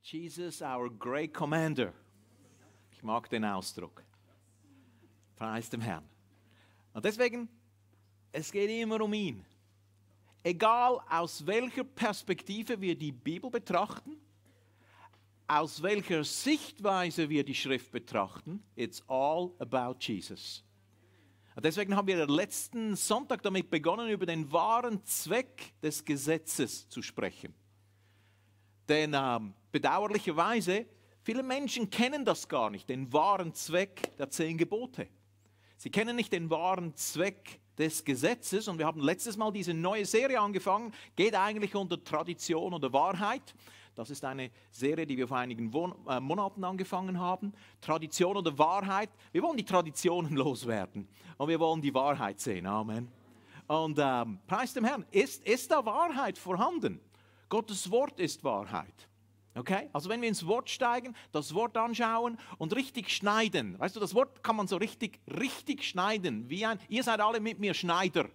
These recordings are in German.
Jesus, our great commander. Ich mag den Ausdruck. Preis dem Herrn. Und deswegen, es geht immer um ihn. Egal aus welcher Perspektive wir die Bibel betrachten, aus welcher Sichtweise wir die Schrift betrachten, it's all about Jesus. Und deswegen haben wir letzten Sonntag damit begonnen, über den wahren Zweck des Gesetzes zu sprechen. Denn bedauerlicherweise, viele Menschen kennen das gar nicht, den wahren Zweck der 10 Gebote. Sie kennen nicht den wahren Zweck des Gesetzes und wir haben letztes Mal diese neue Serie angefangen, geht eigentlich unter Tradition oder Wahrheit. Das ist eine Serie, die wir vor einigen Monaten angefangen haben. Tradition oder Wahrheit. Wir wollen die Traditionen loswerden und wir wollen die Wahrheit sehen. Amen. Und preis dem Herrn, ist da Wahrheit vorhanden? Gottes Wort ist Wahrheit. Okay? Also wenn wir ins Wort steigen, das Wort anschauen und richtig schneiden. Weißt du, das Wort kann man so richtig schneiden. Ihr seid alle mit mir Schneider.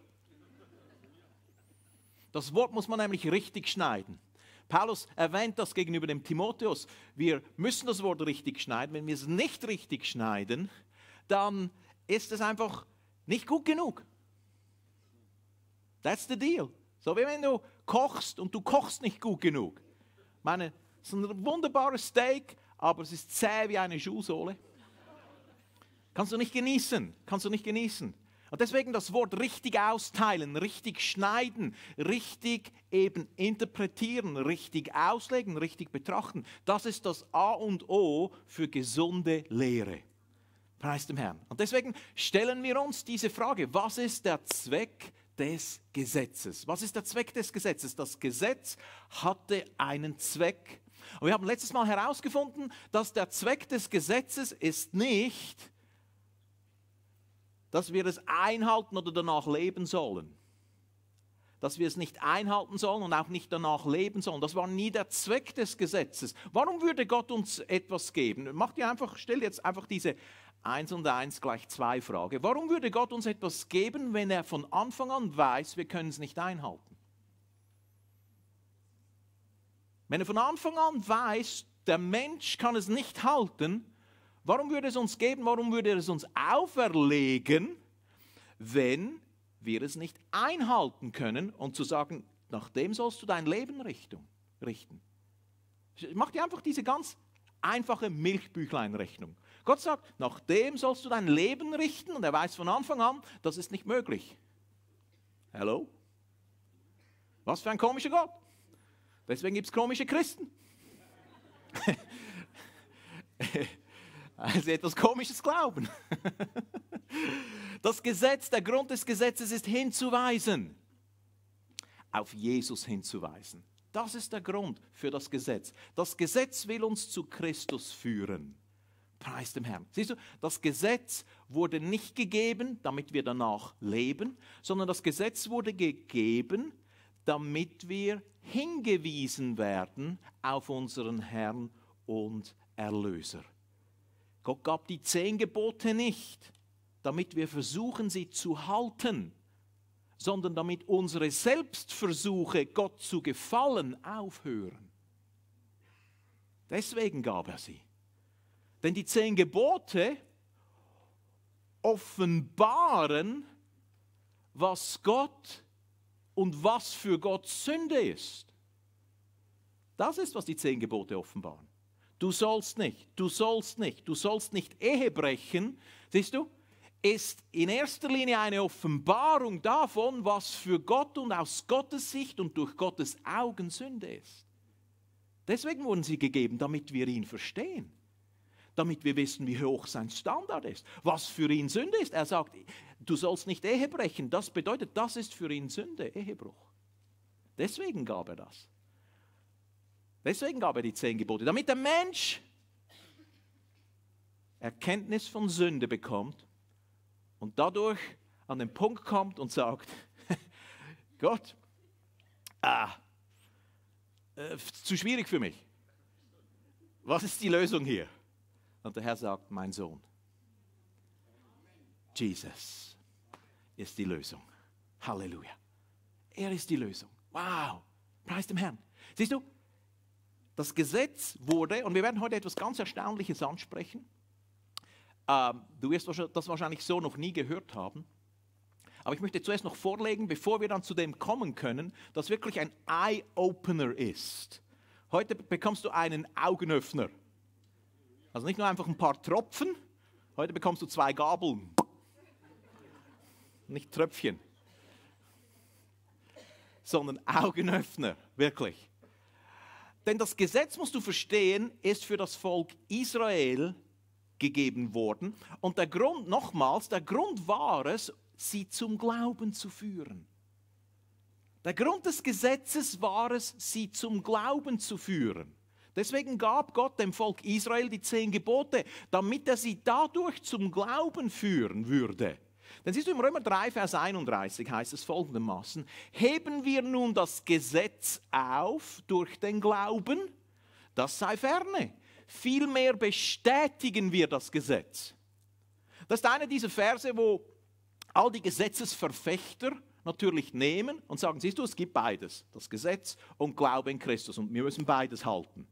Das Wort muss man nämlich richtig schneiden. Paulus erwähnt das gegenüber dem Timotheus. Wir müssen das Wort richtig schneiden. Wenn wir es nicht richtig schneiden, dann ist es einfach nicht gut genug. That's the deal. So wie wenn du kochst und du kochst nicht gut genug. Ich meine, es ist ein wunderbares Steak, aber es ist zäh wie eine Schuhsohle. Kannst du nicht genießen. Und deswegen das Wort richtig austeilen, richtig schneiden, richtig eben interpretieren, richtig auslegen, richtig betrachten. Das ist das A und O für gesunde Lehre. Preis dem Herrn. Und deswegen stellen wir uns diese Frage, was ist der Zweck des Gesetzes? Was ist der Zweck des Gesetzes? Das Gesetz hatte einen Zweck. Und wir haben letztes Mal herausgefunden, dass der Zweck des Gesetzes ist nicht, dass wir es einhalten oder danach leben sollen. Dass wir es nicht einhalten sollen und auch nicht danach leben sollen. Das war nie der Zweck des Gesetzes. Warum würde Gott uns etwas geben? Stell jetzt einfach diese 1 und 1 gleich 2 Frage. Warum würde Gott uns etwas geben, wenn er von Anfang an weiß, wir können es nicht einhalten? Wenn er von Anfang an weiß, der Mensch kann es nicht halten, warum würde es uns geben, warum würde er es uns auferlegen, wenn wir es nicht einhalten können und zu sagen, nach dem sollst du dein Leben richten? Mach dir einfach diese ganz einfache Milchbüchlein-Rechnung. Gott sagt, nach dem sollst du dein Leben richten und er weiß von Anfang an, das ist nicht möglich. Hello? Was für ein komischer Gott. Deswegen gibt es komische Christen. Also etwas Komisches glauben. Das Gesetz, der Grund des Gesetzes ist hinzuweisen. Auf Jesus hinzuweisen. Das ist der Grund für das Gesetz. Das Gesetz will uns zu Christus führen. Preis dem Herrn. Siehst du, das Gesetz wurde nicht gegeben, damit wir danach leben, sondern das Gesetz wurde gegeben, damit wir hingewiesen werden auf unseren Herrn und Erlöser. Gott gab die 10 Gebote nicht, damit wir versuchen, sie zu halten, sondern damit unsere Selbstversuche, Gott zu gefallen, aufhören. Deswegen gab er sie. Denn die 10 Gebote offenbaren, was Gott und was für Gott Sünde ist. Das ist, was die 10 Gebote offenbaren. Du sollst nicht, du sollst nicht, du sollst nicht Ehe brechen, siehst du, ist in erster Linie eine Offenbarung davon, was für Gott und aus Gottes Sicht und durch Gottes Augen Sünde ist. Deswegen wurden sie gegeben, damit wir ihn verstehen. Damit wir wissen, wie hoch sein Standard ist. Was für ihn Sünde ist. Er sagt, du sollst nicht Ehe brechen. Das bedeutet, das ist für ihn Sünde, Ehebruch. Deswegen gab er das. Deswegen gab er die 10 Gebote. Damit der Mensch Erkenntnis von Sünde bekommt und dadurch an den Punkt kommt und sagt, Gott, zu schwierig für mich. Was ist die Lösung hier? Und der Herr sagt, mein Sohn, Jesus ist die Lösung. Halleluja. Er ist die Lösung. Wow. Preis dem Herrn. Siehst du, das Gesetz wurde, und wir werden heute etwas ganz Erstaunliches ansprechen. Du wirst das wahrscheinlich so noch nie gehört haben. Aber ich möchte zuerst noch vorlegen, bevor wir dann zu dem kommen können, dass wirklich ein Eye-Opener ist. Heute bekommst du einen Augenöffner. Also nicht nur einfach ein paar Tropfen, heute bekommst du 2 Gabeln. Nicht Tröpfchen, sondern Augenöffner, wirklich. Denn das Gesetz, musst du verstehen, ist für das Volk Israel gegeben worden. Und der Grund, nochmals, der Grund war es, sie zum Glauben zu führen. Der Grund des Gesetzes war es, sie zum Glauben zu führen. Deswegen gab Gott dem Volk Israel die 10 Gebote, damit er sie dadurch zum Glauben führen würde. Denn siehst du, im Römer 3, Vers 31 heißt es folgendermaßen: Heben wir nun das Gesetz auf durch den Glauben, das sei ferne. Vielmehr bestätigen wir das Gesetz. Das ist einer dieser Verse, wo all die Gesetzesverfechter natürlich nehmen und sagen, siehst du, es gibt beides, das Gesetz und Glaube in Christus, und wir müssen beides halten.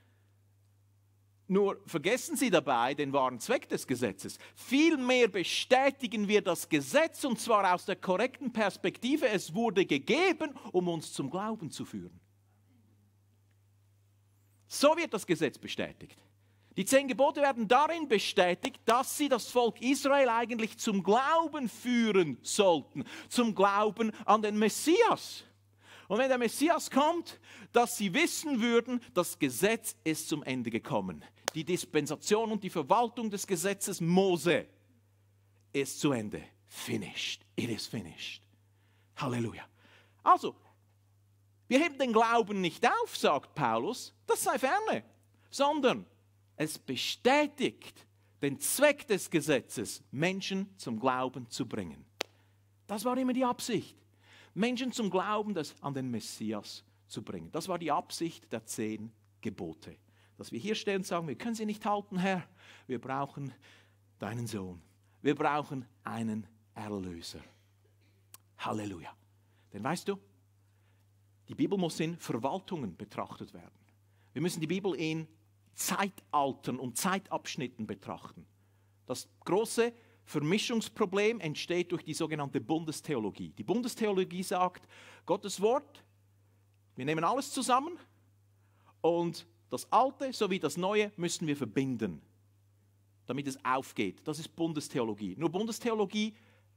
Nur vergessen Sie dabei den wahren Zweck des Gesetzes. Vielmehr bestätigen wir das Gesetz, und zwar aus der korrekten Perspektive. Es wurde gegeben, um uns zum Glauben zu führen. So wird das Gesetz bestätigt. Die 10 Gebote werden darin bestätigt, dass sie das Volk Israel eigentlich zum Glauben führen sollten, zum Glauben an den Messias. Und wenn der Messias kommt, dass sie wissen würden, das Gesetz ist zum Ende gekommen. Die Dispensation und die Verwaltung des Gesetzes Mose ist zu Ende. Finished. It is finished. Halleluja. Also, wir heben den Glauben nicht auf, sagt Paulus, das sei ferne, sondern es bestätigt den Zweck des Gesetzes, Menschen zum Glauben zu bringen. Das war immer die Absicht. Menschen zum Glauben an den Messias zu bringen. Das war die Absicht der 10 Gebote. Dass wir hier stehen und sagen, wir können sie nicht halten, Herr. Wir brauchen deinen Sohn. Wir brauchen einen Erlöser. Halleluja. Denn weißt du, die Bibel muss in Verwaltungen betrachtet werden. Wir müssen die Bibel in Zeitaltern und Zeitabschnitten betrachten. Das große Vermischungsproblem entsteht durch die sogenannte Bundestheologie. Die Bundestheologie sagt, Gottes Wort, wir nehmen alles zusammen und das Alte sowie das Neue müssen wir verbinden, damit es aufgeht. Das ist Bundestheologie. Nur Bundestheologie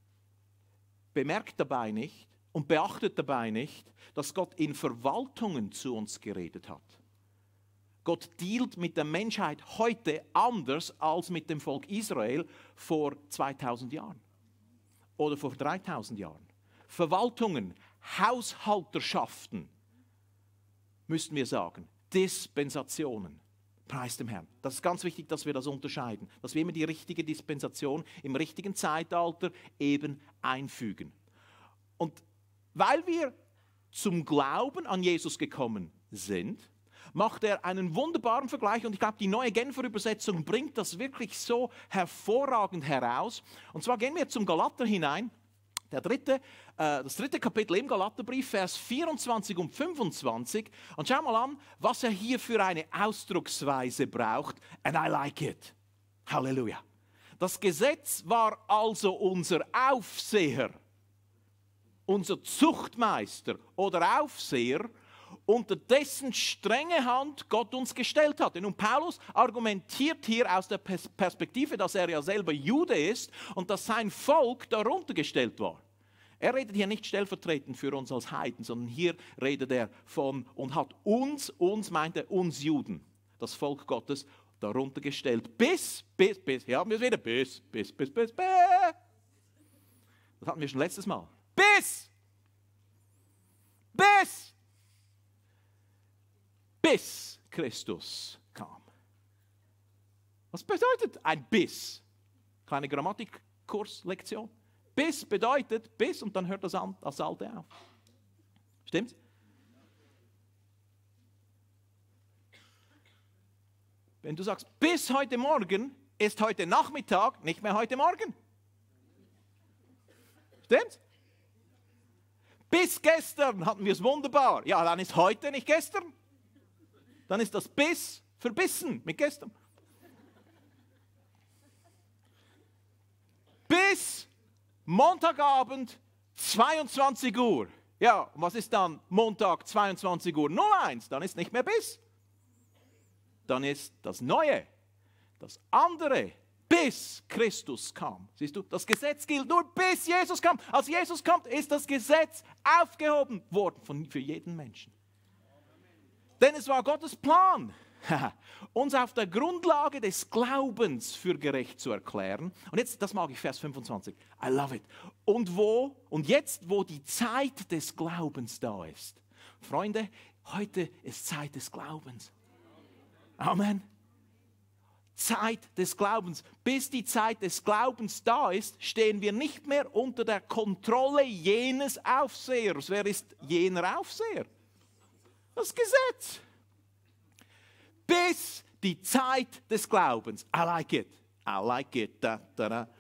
bemerkt dabei nicht und beachtet dabei nicht, dass Gott in Verwaltungen zu uns geredet hat. Gott dealt mit der Menschheit heute anders als mit dem Volk Israel vor 2000 Jahren oder vor 3000 Jahren. Verwaltungen, Haushalterschaften, müssten wir sagen, Dispensationen. Preis dem Herrn. Das ist ganz wichtig, dass wir das unterscheiden, dass wir immer die richtige Dispensation im richtigen Zeitalter eben einfügen. Und weil wir zum Glauben an Jesus gekommen sind, macht er einen wunderbaren Vergleich, und ich glaube, die neue Genfer Übersetzung bringt das wirklich so hervorragend heraus. Und zwar gehen wir zum Galater hinein, das dritte Kapitel im Galaterbrief, Vers 24 und 25. Und schau mal an, was er hier für eine Ausdrucksweise braucht. And I like it. Halleluja. Das Gesetz war also unser Aufseher, unser Zuchtmeister oder Aufseher, unter dessen strenge Hand Gott uns gestellt hatte. Nun, Paulus argumentiert hier aus der Perspektive, dass er ja selber Jude ist und dass sein Volk darunter gestellt war. Er redet hier nicht stellvertretend für uns als Heiden, sondern hier redet er von und hat uns meint er uns Juden, das Volk Gottes, darunter gestellt. Bis, hier haben wir es wieder, bis. Das hatten wir schon letztes Mal. Bis Christus kam. Was bedeutet ein bis? Kleine Grammatikkurslektion. Bis bedeutet bis und dann hört das Alte auf. Stimmt's? Wenn du sagst, bis heute Morgen, ist heute Nachmittag nicht mehr heute Morgen. Stimmt's? Bis gestern hatten wir es wunderbar. Ja, dann ist heute nicht gestern. dann ist das bis verbissen mit gestern. Bis Montagabend 22 Uhr. Ja, und was ist dann Montag 22 Uhr 01? Dann ist nicht mehr bis. Dann ist das Neue, das andere, bis Christus kam. Siehst du, das Gesetz gilt nur bis Jesus kam. Als Jesus kommt, ist das Gesetz aufgehoben worden für jeden Menschen. Denn es war Gottes Plan, uns auf der Grundlage des Glaubens für gerecht zu erklären. Und jetzt, das mag ich, Vers 25. I love it. Und jetzt, wo die Zeit des Glaubens da ist. Freunde, heute ist Zeit des Glaubens. Amen. Zeit des Glaubens. Bis die Zeit des Glaubens da ist, stehen wir nicht mehr unter der Kontrolle jenes Aufsehers. Wer ist jener Aufseher? Das Gesetz. Bis die Zeit des Glaubens. I like it. I like it. Da, da, da.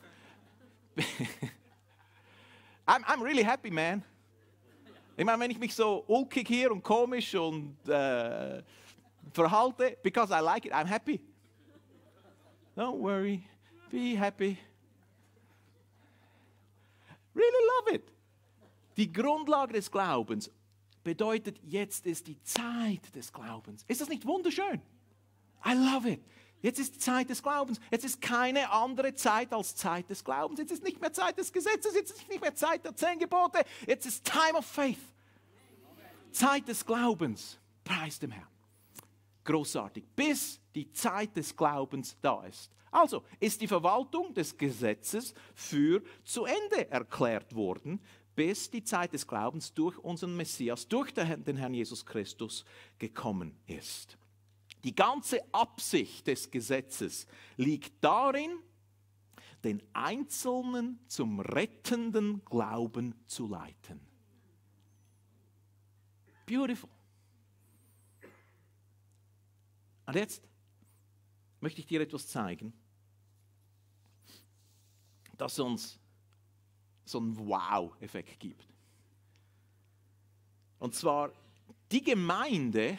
I'm really happy, man. Ich meine, wenn ich mich so ulkig hier und komisch und verhalte, because I like it, I'm happy. Don't worry, be happy. Really love it. Die Grundlage des Glaubens bedeutet, jetzt ist die Zeit des Glaubens. Ist das nicht wunderschön? I love it. Jetzt ist die Zeit des Glaubens. Jetzt ist keine andere Zeit als Zeit des Glaubens. Jetzt ist nicht mehr Zeit des Gesetzes. Jetzt ist nicht mehr Zeit der 10 Gebote. Jetzt ist Time of Faith. Zeit des Glaubens. Preis dem Herrn. Großartig. Bis die Zeit des Glaubens da ist. Also ist die Verwaltung des Gesetzes für zu Ende erklärt worden, bis die Zeit des Glaubens durch unseren Messias, durch den Herrn Jesus Christus gekommen ist. Die ganze Absicht des Gesetzes liegt darin, den Einzelnen zum rettenden Glauben zu leiten. Beautiful. Und jetzt möchte ich dir etwas zeigen, das uns so einen Wow-Effekt gibt. Und zwar die Gemeinde,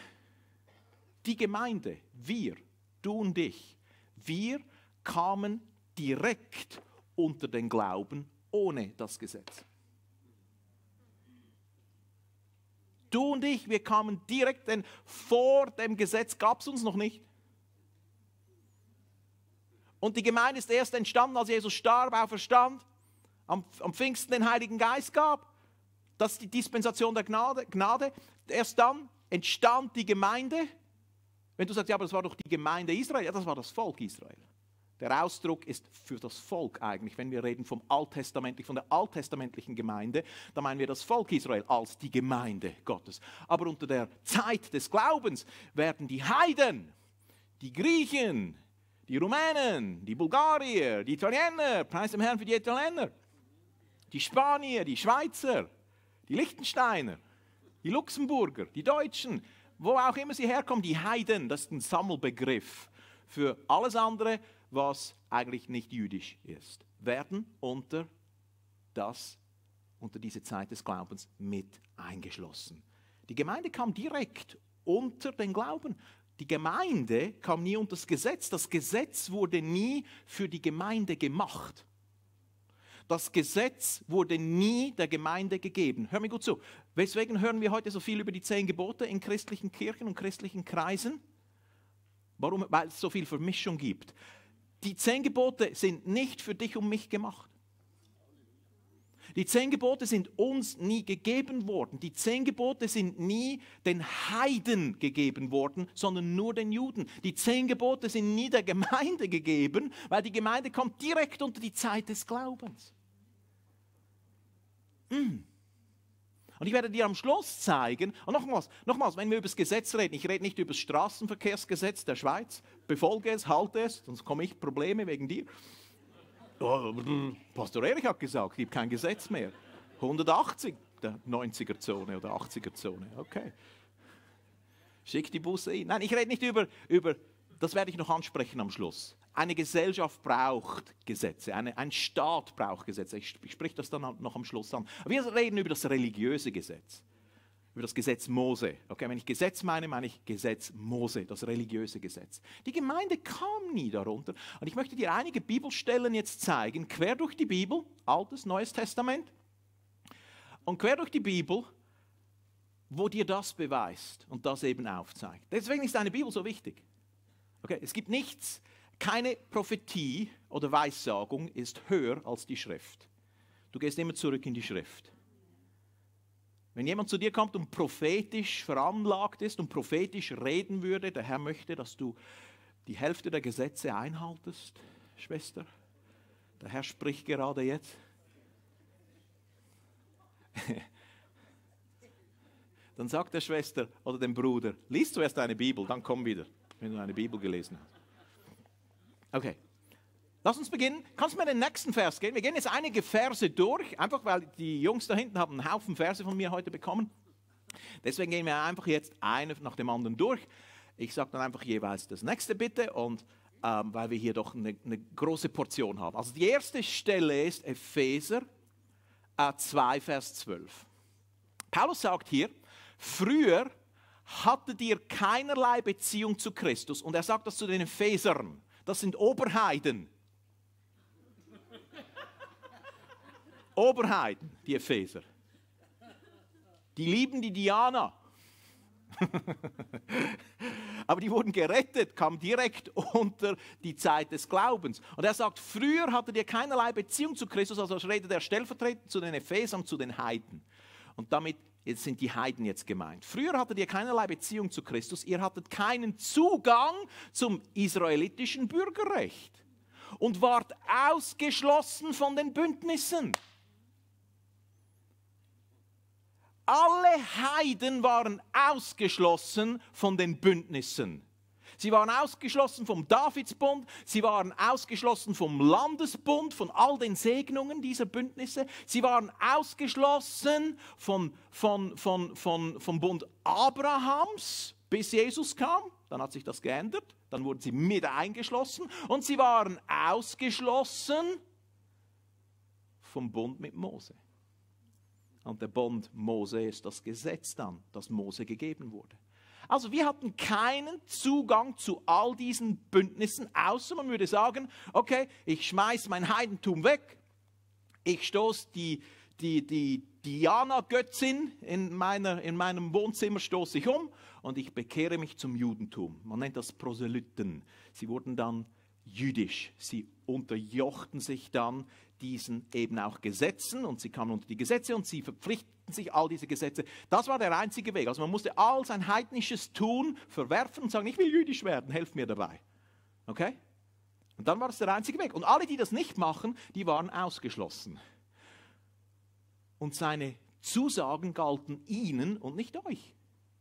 wir, du und ich, wir kamen direkt unter den Glauben ohne das Gesetz. Du und ich, wir kamen direkt, denn vor dem Gesetz gab es uns noch nicht. Und die Gemeinde ist erst entstanden, als Jesus starb, auferstand, am Pfingsten den Heiligen Geist gab. Das ist die Dispensation der Gnade. Erst dann entstand die Gemeinde. Wenn du sagst, ja, aber das war doch die Gemeinde Israel. Ja, das war das Volk Israel. Der Ausdruck ist für das Volk eigentlich. Wenn wir reden von der alttestamentlichen Gemeinde, dann meinen wir das Volk Israel als die Gemeinde Gottes. Aber unter der Zeit des Glaubens werden die Heiden, die Griechen, die Rumänen, die Bulgarier, die Italiener, preis dem Herrn für die Italiener, die Spanier, die Schweizer, die Liechtensteiner, die Luxemburger, die Deutschen, wo auch immer sie herkommen, die Heiden, das ist ein Sammelbegriff für alles andere, was eigentlich nicht jüdisch ist, werden unter diese Zeit des Glaubens mit eingeschlossen. Die Gemeinde kam direkt unter den Glauben. Die Gemeinde kam nie unter das Gesetz. Das Gesetz wurde nie für die Gemeinde gemacht. Das Gesetz wurde nie der Gemeinde gegeben. Hör mir gut zu. Weswegen hören wir heute so viel über die 10 Gebote in christlichen Kirchen und christlichen Kreisen? Warum? Weil es so viel Vermischung gibt. Die 10 Gebote sind nicht für dich und mich gemacht. Die 10 Gebote sind uns nie gegeben worden. Die 10 Gebote sind nie den Heiden gegeben worden, sondern nur den Juden. Die 10 Gebote sind nie der Gemeinde gegeben, weil die Gemeinde kommt direkt unter die Zeit des Glaubens. Und ich werde dir am Schluss zeigen, und nochmals, wenn wir über das Gesetz reden, ich rede nicht über das Straßenverkehrsgesetz der Schweiz, befolge es, halte es, sonst komme ich Probleme wegen dir. Oh, Pastor Erich hat gesagt, es gibt kein Gesetz mehr. 180, der 90er-Zone oder 80er-Zone, okay. Schick die Busse hin. Nein, ich rede nicht über, das werde ich noch ansprechen am Schluss. Eine Gesellschaft braucht Gesetze, ein Staat braucht Gesetze. Ich spreche das dann noch am Schluss an. Wir reden über das religiöse Gesetz. über das Gesetz Mose. Okay, wenn ich Gesetz meine, meine ich Gesetz Mose, das religiöse Gesetz. Die Gemeinde kam nie darunter. Und ich möchte dir einige Bibelstellen jetzt zeigen, quer durch die Bibel, Altes, Neues Testament, und quer durch die Bibel, wo dir das beweist und das eben aufzeigt. Deswegen ist deine Bibel so wichtig. Okay, es gibt nichts, keine Prophetie oder Weissagung ist höher als die Schrift. Du gehst immer zurück in die Schrift. Wenn jemand zu dir kommt und prophetisch veranlagt ist und prophetisch reden würde, der Herr möchte, dass du die Hälfte der Gesetze einhaltest, Schwester. Der Herr spricht gerade jetzt. Dann sagt der Schwester oder dem Bruder, lies zuerst deine Bibel, dann komm wieder, wenn du eine Bibel gelesen hast. Okay, lass uns beginnen. Kannst du mir den nächsten Vers geben? Wir gehen jetzt einige Verse durch, einfach weil die Jungs da hinten haben einen Haufen Verse von mir heute bekommen. Deswegen gehen wir einfach jetzt einen nach dem anderen durch. Ich sage dann einfach jeweils das nächste bitte, und weil wir hier doch eine große Portion haben. Also die erste Stelle ist Epheser 2, Vers 12. Paulus sagt hier, früher hattet ihr keinerlei Beziehung zu Christus. Und er sagt das zu den Ephesern. Das sind Oberheiden. Oberheiden, die Epheser. Die lieben die Diana. Aber die wurden gerettet, kamen direkt unter die Zeit des Glaubens. Und er sagt, früher hattet ihr keinerlei Beziehung zu Christus, also redet er stellvertretend zu den Ephesern, zu den Heiden. Und damit jetzt sind die Heiden jetzt gemeint. Früher hattet ihr keinerlei Beziehung zu Christus, ihr hattet keinen Zugang zum israelitischen Bürgerrecht und wart ausgeschlossen von den Bündnissen. Alle Heiden waren ausgeschlossen von den Bündnissen. Sie waren ausgeschlossen vom Davidsbund, sie waren ausgeschlossen vom Landesbund, von all den Segnungen dieser Bündnisse. Sie waren ausgeschlossen vom Bund Abrahams, bis Jesus kam. Dann hat sich das geändert, dann wurden sie mit eingeschlossen. Und sie waren ausgeschlossen vom Bund mit Mose. Und der Bund Mose ist das Gesetz dann, das Mose gegeben wurde. Also wir hatten keinen Zugang zu all diesen Bündnissen, außer man würde sagen, okay, ich schmeiße mein Heidentum weg, ich stoße die Diana-Götzin in meinem Wohnzimmer stoße ich um und ich bekehre mich zum Judentum. Man nennt das Proselyten. Sie wurden dann jüdisch, sie unterjochten sich dann diesen eben auch Gesetzen und sie kamen unter die Gesetze und sie verpflichteten sich all diese Gesetze. Das war der einzige Weg. Also man musste all sein heidnisches Tun verwerfen und sagen, ich will jüdisch werden, helft mir dabei. Okay? Und dann war das der einzige Weg. Und alle, die das nicht machen, die waren ausgeschlossen. Und seine Zusagen galten ihnen und nicht euch.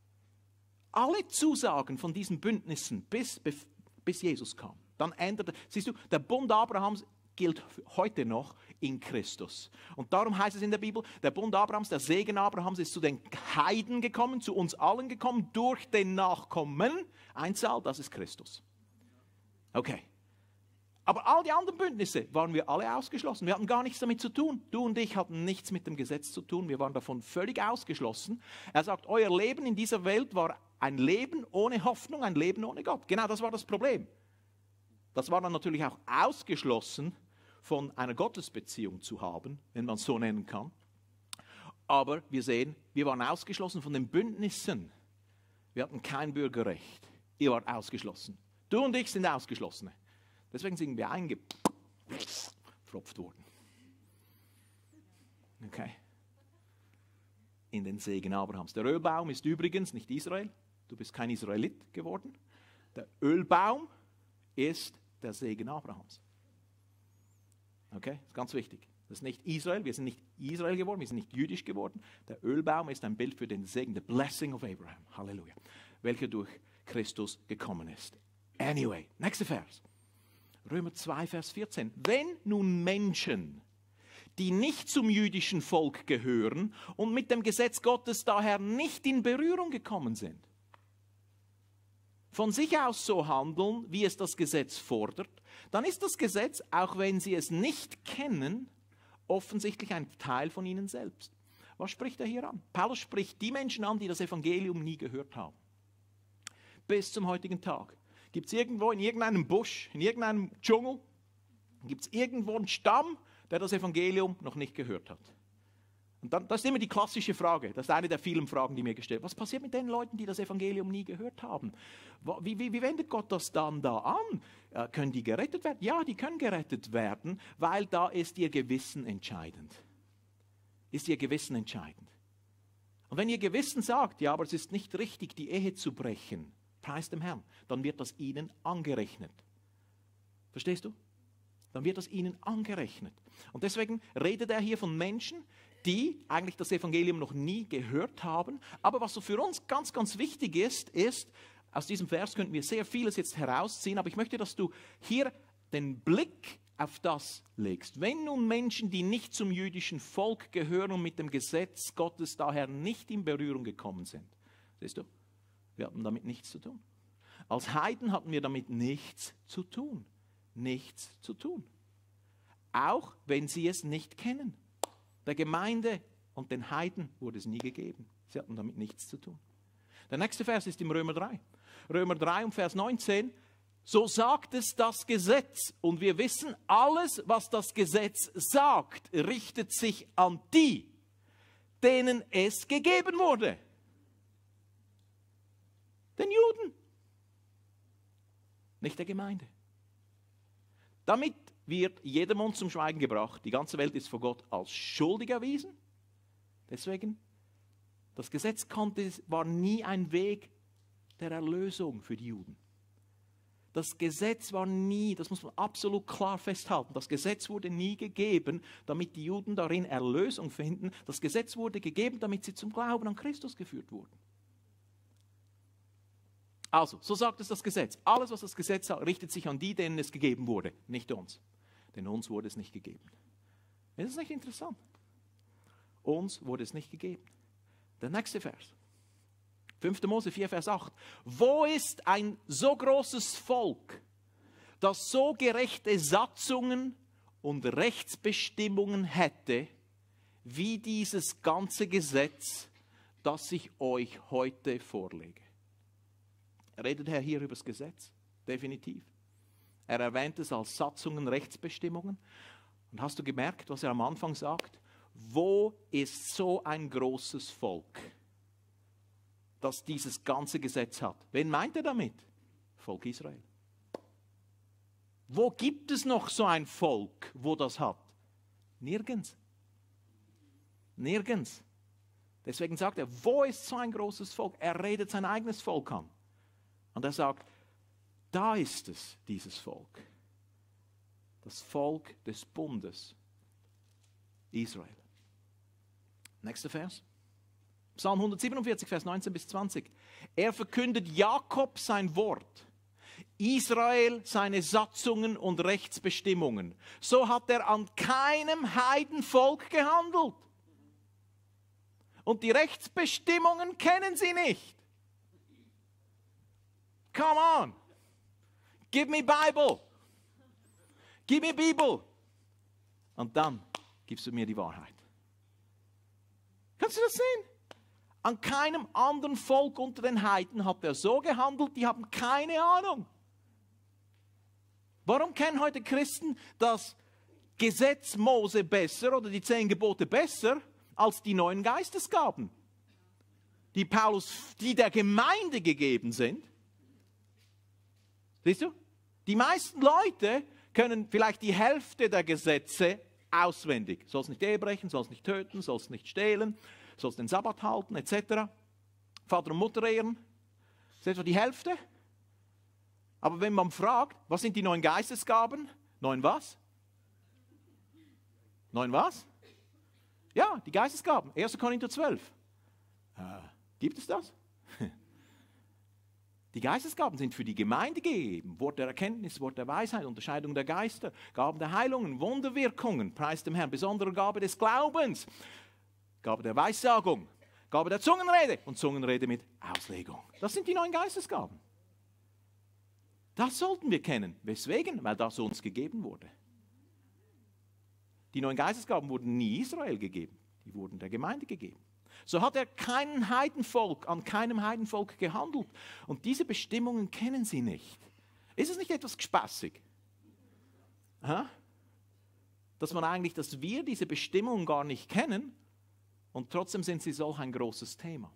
Alle Zusagen von diesen Bündnissen, bis Jesus kam. Dann änderte, siehst du, der Bund Abrahams gilt heute noch in Christus. Und darum heißt es in der Bibel, der Bund Abrahams, der Segen Abrahams ist zu den Heiden gekommen, zu uns allen gekommen, durch den Nachkommen. Einzahl, das ist Christus. Okay. Aber all die anderen Bündnisse waren wir alle ausgeschlossen. Wir hatten gar nichts damit zu tun. Du und ich hatten nichts mit dem Gesetz zu tun. Wir waren davon völlig ausgeschlossen. Er sagt, euer Leben in dieser Welt war ein Leben ohne Hoffnung, ein Leben ohne Gott. Genau das war das Problem. Das war dann natürlich auch ausgeschlossen von einer Gottesbeziehung zu haben, wenn man es so nennen kann. Aber wir sehen, wir waren ausgeschlossen von den Bündnissen. Wir hatten kein Bürgerrecht. Ihr wart ausgeschlossen. Du und ich sind Ausgeschlossene. Deswegen sind wir eingepfropft worden. Okay. In den Segen Abrahams. Der Ölbaum ist übrigens nicht Israel. Du bist kein Israelit geworden. Der Ölbaum ist der Segen Abrahams. Okay, das ist ganz wichtig. Das ist nicht Israel, wir sind nicht Israel geworden, wir sind nicht jüdisch geworden. Der Ölbaum ist ein Bild für den Segen, the blessing of Abraham, Halleluja, welcher durch Christus gekommen ist. Anyway, nächster Vers. Römer 2, Vers 14. Wenn nun Menschen, die nicht zum jüdischen Volk gehören und mit dem Gesetz Gottes daher nicht in Berührung gekommen sind, von sich aus so handeln, wie es das Gesetz fordert, dann ist das Gesetz, auch wenn sie es nicht kennen, offensichtlich ein Teil von ihnen selbst. Was spricht er hier an? Paulus spricht die Menschen an, die das Evangelium nie gehört haben. Bis zum heutigen Tag. Gibt es irgendwo in irgendeinem Busch, in irgendeinem Dschungel, gibt es irgendwo einen Stamm, der das Evangelium noch nicht gehört hat? Und dann, das ist immer die klassische Frage, das ist eine der vielen Fragen, die mir gestellt werden. Was passiert mit den Leuten, die das Evangelium nie gehört haben? Wie wendet Gott das dann da an? Können die gerettet werden? Ja, die können gerettet werden, weil da ist ihr Gewissen entscheidend. Ist ihr Gewissen entscheidend. Und wenn ihr Gewissen sagt, ja, aber es ist nicht richtig, die Ehe zu brechen, preis dem Herrn, dann wird das ihnen angerechnet. Verstehst du? Dann wird das ihnen angerechnet. Und deswegen redet er hier von Menschen, die eigentlich das Evangelium noch nie gehört haben. Aber was so für uns ganz, ganz wichtig ist, aus diesem Vers könnten wir sehr vieles jetzt herausziehen, aber ich möchte, dass du hier den Blick auf das legst. Wenn nun Menschen, die nicht zum jüdischen Volk gehören und mit dem Gesetz Gottes daher nicht in Berührung gekommen sind, siehst du, wir hatten damit nichts zu tun. Als Heiden hatten wir damit nichts zu tun. Nichts zu tun. Auch wenn sie es nicht kennen. Der Gemeinde und den Heiden wurde es nie gegeben. Sie hatten damit nichts zu tun. Der nächste Vers ist im Römer 3. Römer 3 und Vers 19. So sagt es das Gesetz. Und wir wissen, alles, was das Gesetz sagt, richtet sich an die, denen es gegeben wurde. Den Juden. Nicht der Gemeinde. Damit wird jeder Mund zum Schweigen gebracht. Die ganze Welt ist vor Gott als schuldig erwiesen. Deswegen, das Gesetz war nie ein Weg der Erlösung für die Juden. Das Gesetz war nie, das muss man absolut klar festhalten, das Gesetz wurde nie gegeben, damit die Juden darin Erlösung finden. Das Gesetz wurde gegeben, damit sie zum Glauben an Christus geführt wurden. Also, so sagt es das Gesetz. Alles, was das Gesetz sagt, richtet sich an die, denen es gegeben wurde, nicht uns. Denn uns wurde es nicht gegeben. Ist das nicht interessant? Uns wurde es nicht gegeben. Der nächste Vers. 5. Mose 4, Vers 8. Wo ist ein so großes Volk, das so gerechte Satzungen und Rechtsbestimmungen hätte, wie dieses ganze Gesetz, das ich euch heute vorlege? Redet er hier über das Gesetz? Definitiv. Er erwähnt es als Satzungen, Rechtsbestimmungen. Und hast du gemerkt, was er am Anfang sagt? Wo ist so ein großes Volk, das dieses ganze Gesetz hat? Wen meint er damit? Volk Israel. Wo gibt es noch so ein Volk, wo das hat? Nirgends. Nirgends. Deswegen sagt er, wo ist so ein großes Volk? Er redet sein eigenes Volk an. Und er sagt, da ist es, dieses Volk. Das Volk des Bundes. Israel. Nächster Vers. Psalm 147, Vers 19 bis 20. Er verkündet Jakob sein Wort, Israel seine Satzungen und Rechtsbestimmungen. So hat er an keinem Heidenvolk gehandelt. Und die Rechtsbestimmungen kennen sie nicht. Come on. Give me Bible. Give me Bibel. Und dann gibst du mir die Wahrheit. Kannst du das sehen? An keinem anderen Volk unter den Heiden hat er so gehandelt, die haben keine Ahnung. Warum kennen heute Christen das Gesetz Mose besser oder die 10 Gebote besser als die 9 Geistesgaben, die der Gemeinde gegeben sind? Siehst du? Die meisten Leute können vielleicht die Hälfte der Gesetze auswendig. Sollst nicht Ehe brechen, sollst nicht töten, sollst nicht stehlen, sollst den Sabbat halten, etc. Vater und Mutter ehren. Das ist etwa die Hälfte. Aber wenn man fragt, was sind die 9 Geistesgaben? 9 was? 9 was? Ja, die Geistesgaben. 1. Korinther 12. Gibt es das? Die Geistesgaben sind für die Gemeinde gegeben. Wort der Erkenntnis, Wort der Weisheit, Unterscheidung der Geister, Gaben der Heilungen, Wunderwirkungen, preis dem Herrn, besondere Gabe des Glaubens, Gabe der Weissagung, Gabe der Zungenrede und Zungenrede mit Auslegung. Das sind die 9 Geistesgaben. Das sollten wir kennen. Weswegen? Weil das uns gegeben wurde. Die 9 Geistesgaben wurden nie Israel gegeben. Die wurden der Gemeinde gegeben. So hat er an keinem Heidenvolk gehandelt. Und diese Bestimmungen kennen sie nicht. Ist es nicht etwas gespassig? Dass wir diese Bestimmungen gar nicht kennen und trotzdem sind sie solch ein großes Thema.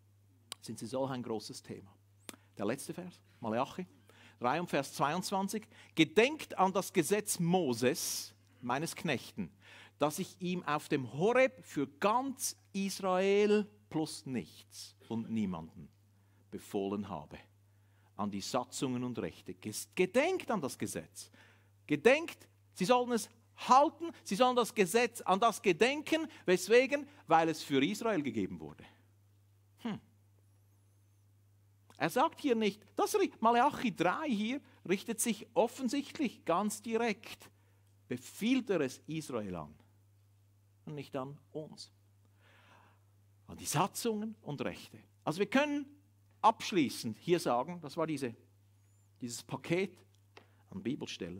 Der letzte Vers, Maleachi 3 und Vers 22. Gedenkt an das Gesetz Moses, meines Knechten, dass ich ihm auf dem Horeb für ganz Israel plus nichts und niemanden befohlen habe. An die Satzungen und Rechte. Gedenkt an das Gesetz. Gedenkt, sie sollen es halten, sie sollen das Gesetz an das gedenken. Weswegen? Weil es für Israel gegeben wurde. Er sagt hier nicht, Maleachi 3 hier richtet sich offensichtlich ganz direkt, befiehlt er es Israel an und nicht an uns. An die Satzungen und Rechte. Also wir können abschließend hier sagen, das war dieses Paket an Bibelstellen,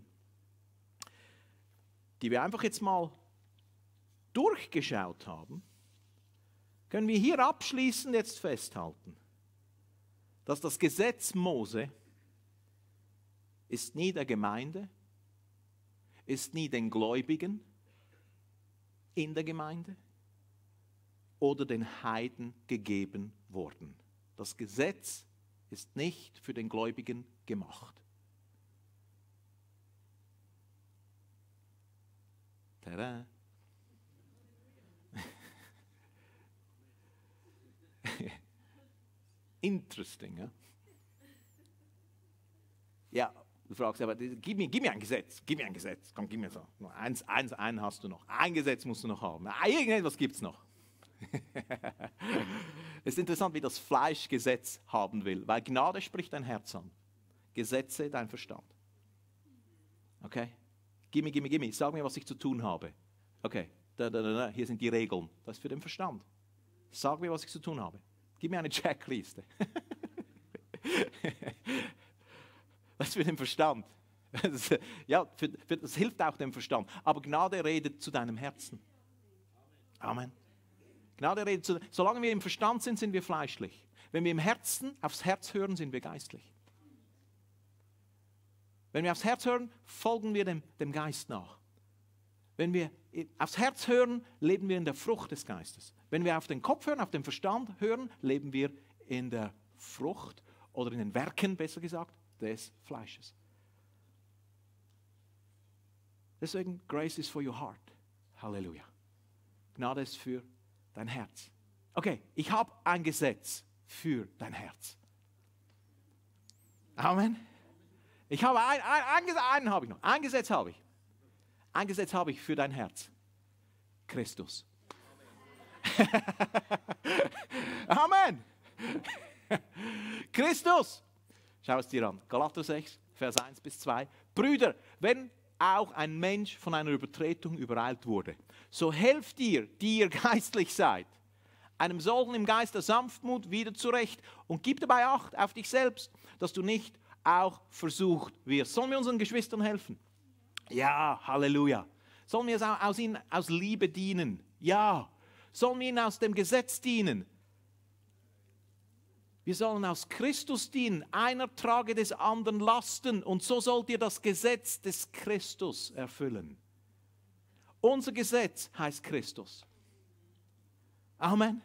die wir einfach jetzt mal durchgeschaut haben, können wir hier abschließend jetzt festhalten, dass das Gesetz Mose ist nie der Gemeinde, ist nie den Gläubigen in der Gemeinde oder den Heiden gegeben worden. Das Gesetz ist nicht für den Gläubigen gemacht. Tada! Interesting, ja? Ja, du fragst aber, gib mir ein Gesetz, komm, gib mir so. Nur einen hast du noch, ein Gesetz musst du noch haben, irgendetwas gibt es noch. Es ist interessant, wie das Fleisch Gesetz haben will, weil Gnade spricht dein Herz an, Gesetze dein Verstand. Okay? Gimme, sag mir, was ich zu tun habe. Okay, hier sind die Regeln, das ist für den Verstand. Sag mir, was ich zu tun habe. Gib mir eine Checkliste. Das ist für den Verstand. Das hilft auch dem Verstand. Aber Gnade redet zu deinem Herzen. Amen. Gnade redet solange wir im Verstand sind, sind wir fleischlich. Wenn wir im Herzen aufs Herz hören, sind wir geistlich. Wenn wir aufs Herz hören, folgen wir dem Geist nach. Wenn wir aufs Herz hören, leben wir in der Frucht des Geistes. Wenn wir auf den Kopf hören, auf den Verstand hören, leben wir in der Frucht oder in den Werken, besser gesagt, des Fleisches. Deswegen, Grace is for your heart. Halleluja. Gnade ist für dein Herz. Okay, ich habe ein Gesetz für dein Herz. Amen. Ich habe einen habe ich noch. Ein Gesetz habe ich. Ein Gesetz habe ich für dein Herz. Christus. Amen. Christus. Schau es dir an. Galater 6, Vers 1 bis 2. Brüder, wenn auch ein Mensch von einer Übertretung übereilt wurde, so helft ihr, die ihr geistlich seid, einem solchen im Geist der Sanftmut wieder zurecht und gib dabei Acht auf dich selbst, dass du nicht auch versucht wirst. Sollen wir unseren Geschwistern helfen? Ja, Halleluja. Sollen wir ihnen aus Liebe dienen? Ja. Sollen wir ihnen aus dem Gesetz dienen? Wir sollen aus Christus dienen. Einer trage des anderen Lasten und so sollt ihr das Gesetz des Christus erfüllen. Unser Gesetz heißt Christus. Amen.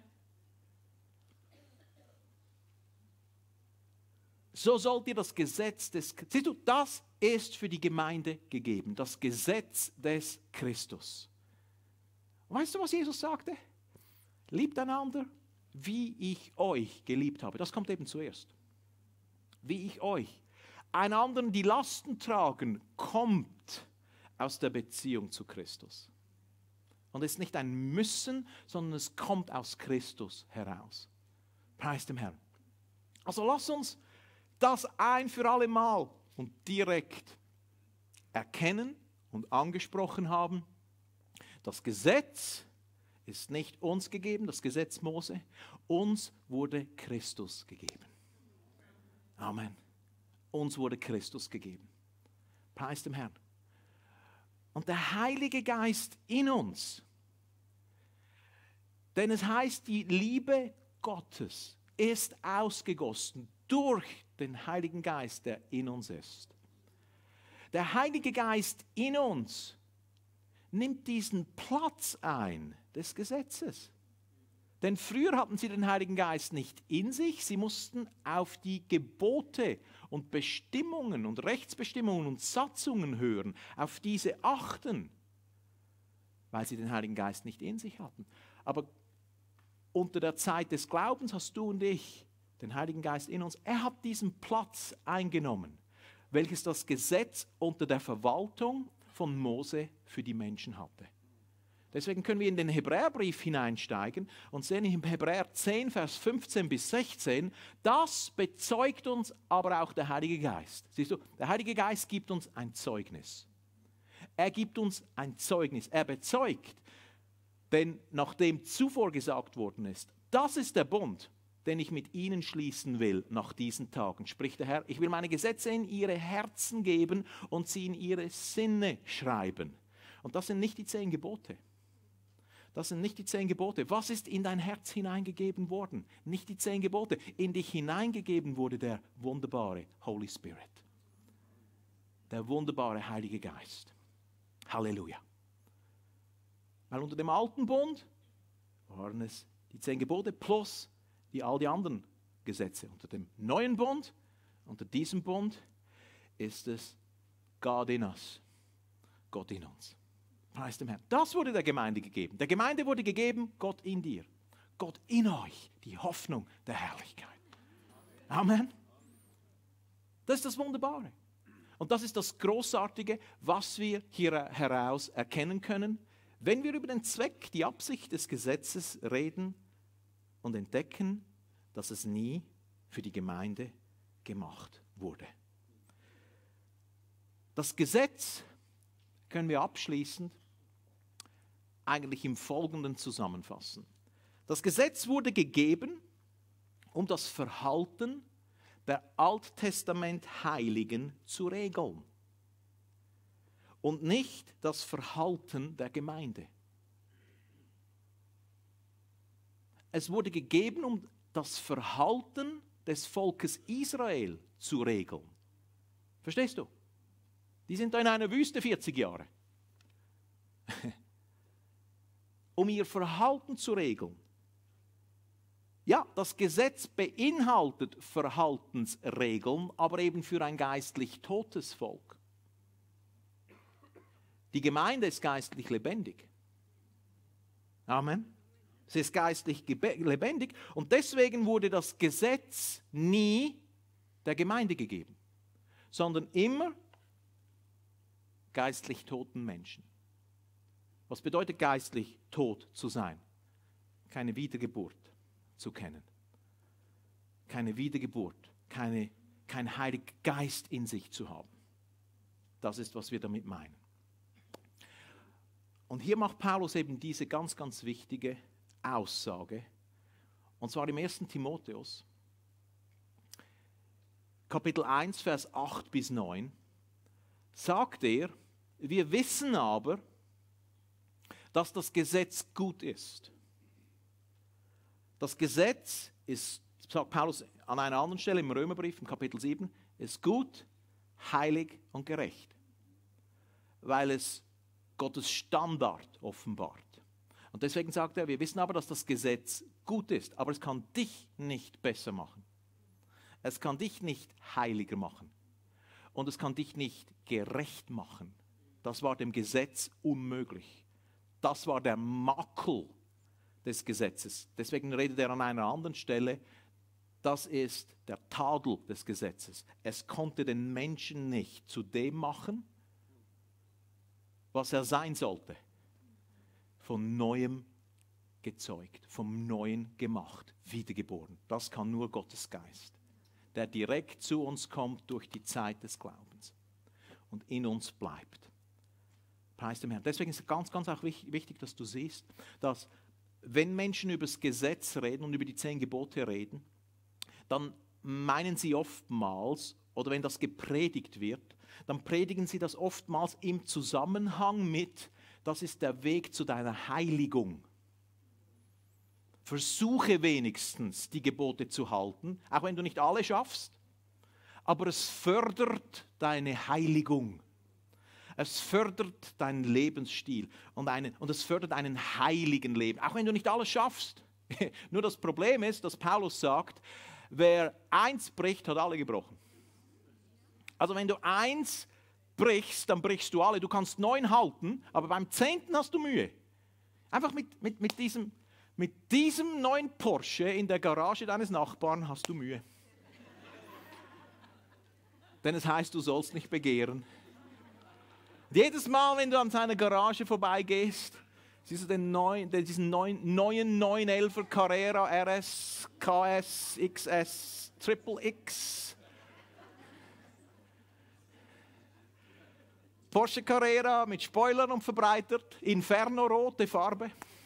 So sollt ihr das Gesetz des... Siehst du, das ist für die Gemeinde gegeben. Das Gesetz des Christus. Weißt du, was Jesus sagte? Liebt einander, wie ich euch geliebt habe. Das kommt eben zuerst. Wie ich euch. Einander die Lasten tragen, kommt aus der Beziehung zu Christus. Und es ist nicht ein Müssen, sondern es kommt aus Christus heraus. Preis dem Herrn. Also lass uns das ein für alle Mal und direkt erkennen und angesprochen haben. Das Gesetz ist nicht uns gegeben, das Gesetz Mose. Uns wurde Christus gegeben. Amen. Uns wurde Christus gegeben. Preis dem Herrn. Und der Heilige Geist in uns Denn es heißt, die Liebe Gottes ist ausgegossen durch den Heiligen Geist, der in uns ist. Der Heilige Geist in uns nimmt diesen Platz ein des Gesetzes. Denn früher hatten sie den Heiligen Geist nicht in sich, sie mussten auf die Gebote und Bestimmungen und Rechtsbestimmungen und Satzungen hören, auf diese achten, weil sie den Heiligen Geist nicht in sich hatten. Aber unter der Zeit des Glaubens hast du und ich den Heiligen Geist in uns. Er hat diesen Platz eingenommen, welches das Gesetz unter der Verwaltung von Mose für die Menschen hatte. Deswegen können wir in den Hebräerbrief hineinsteigen und sehen im Hebräer 10, Vers 15 bis 16, das bezeugt uns aber auch der Heilige Geist. Siehst du, der Heilige Geist gibt uns ein Zeugnis. Er gibt uns ein Zeugnis. Er bezeugt, denn nachdem zuvor gesagt worden ist, das ist der Bund, den ich mit ihnen schließen will nach diesen Tagen, spricht der Herr, ich will meine Gesetze in ihre Herzen geben und sie in ihre Sinne schreiben. Und das sind nicht die 10 Gebote. Das sind nicht die 10 Gebote. Was ist in dein Herz hineingegeben worden? Nicht die 10 Gebote. In dich hineingegeben wurde der wunderbare Holy Spirit. Der wunderbare Heilige Geist. Halleluja. Weil unter dem alten Bund waren es die 10 Gebote plus all die anderen Gesetze. Unter dem neuen Bund, unter diesem Bund ist es God in us. Gott in uns. Preis dem Herrn. Das wurde der Gemeinde gegeben. Der Gemeinde wurde gegeben, Gott in dir. Gott in euch, die Hoffnung der Herrlichkeit. Amen. Das ist das Wunderbare. Und das ist das Großartige, was wir hier heraus erkennen können, wenn wir über den Zweck, die Absicht des Gesetzes reden und entdecken, dass es nie für die Gemeinde gemacht wurde. Das Gesetz können wir abschließend eigentlich im Folgenden zusammenfassen. Das Gesetz wurde gegeben, um das Verhalten der Alttestament-Heiligen zu regeln und nicht das Verhalten der Gemeinde. Es wurde gegeben, um das Verhalten des Volkes Israel zu regeln. Verstehst du? Die sind da in einer Wüste 40 Jahre. Um ihr Verhalten zu regeln. Ja, das Gesetz beinhaltet Verhaltensregeln, aber eben für ein geistlich totes Volk. Die Gemeinde ist geistlich lebendig. Amen. Sie ist geistlich lebendig und deswegen wurde das Gesetz nie der Gemeinde gegeben, sondern immer geistlich toten Menschen. Was bedeutet geistlich tot zu sein? Keine Wiedergeburt zu kennen. Keine Wiedergeburt, kein Heiliger Geist in sich zu haben. Das ist, was wir damit meinen. Und hier macht Paulus eben diese ganz, ganz wichtige Aussage, und zwar im 1. Timotheus, Kapitel 1, Vers 8 bis 9, sagt er, wir wissen aber, dass das Gesetz gut ist. Das Gesetz ist, sagt Paulus an einer anderen Stelle im Römerbrief, im Kapitel 7, ist gut, heilig und gerecht, weil es Gottes Standard offenbart. Und deswegen sagt er, wir wissen aber, dass das Gesetz gut ist, aber es kann dich nicht besser machen. Es kann dich nicht heiliger machen. Und es kann dich nicht gerecht machen. Das war dem Gesetz unmöglich. Das war der Makel des Gesetzes. Deswegen redet er an einer anderen Stelle, das ist der Tadel des Gesetzes. Es konnte den Menschen nicht zu dem machen, was er sein sollte. Von Neuem gezeugt, vom Neuen gemacht, wiedergeboren. Das kann nur Gottes Geist, der direkt zu uns kommt durch die Zeit des Glaubens und in uns bleibt. Preis dem Herrn. Deswegen ist es ganz, ganz auch wichtig, dass du siehst, dass wenn Menschen über das Gesetz reden und über die 10 Gebote reden, dann meinen sie oftmals, oder wenn das gepredigt wird, dann predigen sie das oftmals im Zusammenhang mit, das ist der Weg zu deiner Heiligung. versuche wenigstens die Gebote zu halten, auch wenn du nicht alle schaffst. Aber es fördert deine Heiligung. Es fördert deinen Lebensstil und es fördert einen heiligen Leben, auch wenn du nicht alles schaffst. Nur das Problem ist, dass Paulus sagt, wer eins bricht, hat alle gebrochen. Also wenn du eins brichst, dann brichst du alle. Du kannst 9 halten, aber beim 10. hast du Mühe. Einfach mit diesem neuen Porsche in der Garage deines Nachbarn hast du Mühe. Denn es heißt, du sollst nicht begehren. Jedes Mal, wenn du an seiner Garage vorbeigehst, siehst du diesen neuen 911 Carrera RS, KS, XS, Triple X. Porsche Carrera mit Spoilern und verbreitert, Inferno-rote Farbe.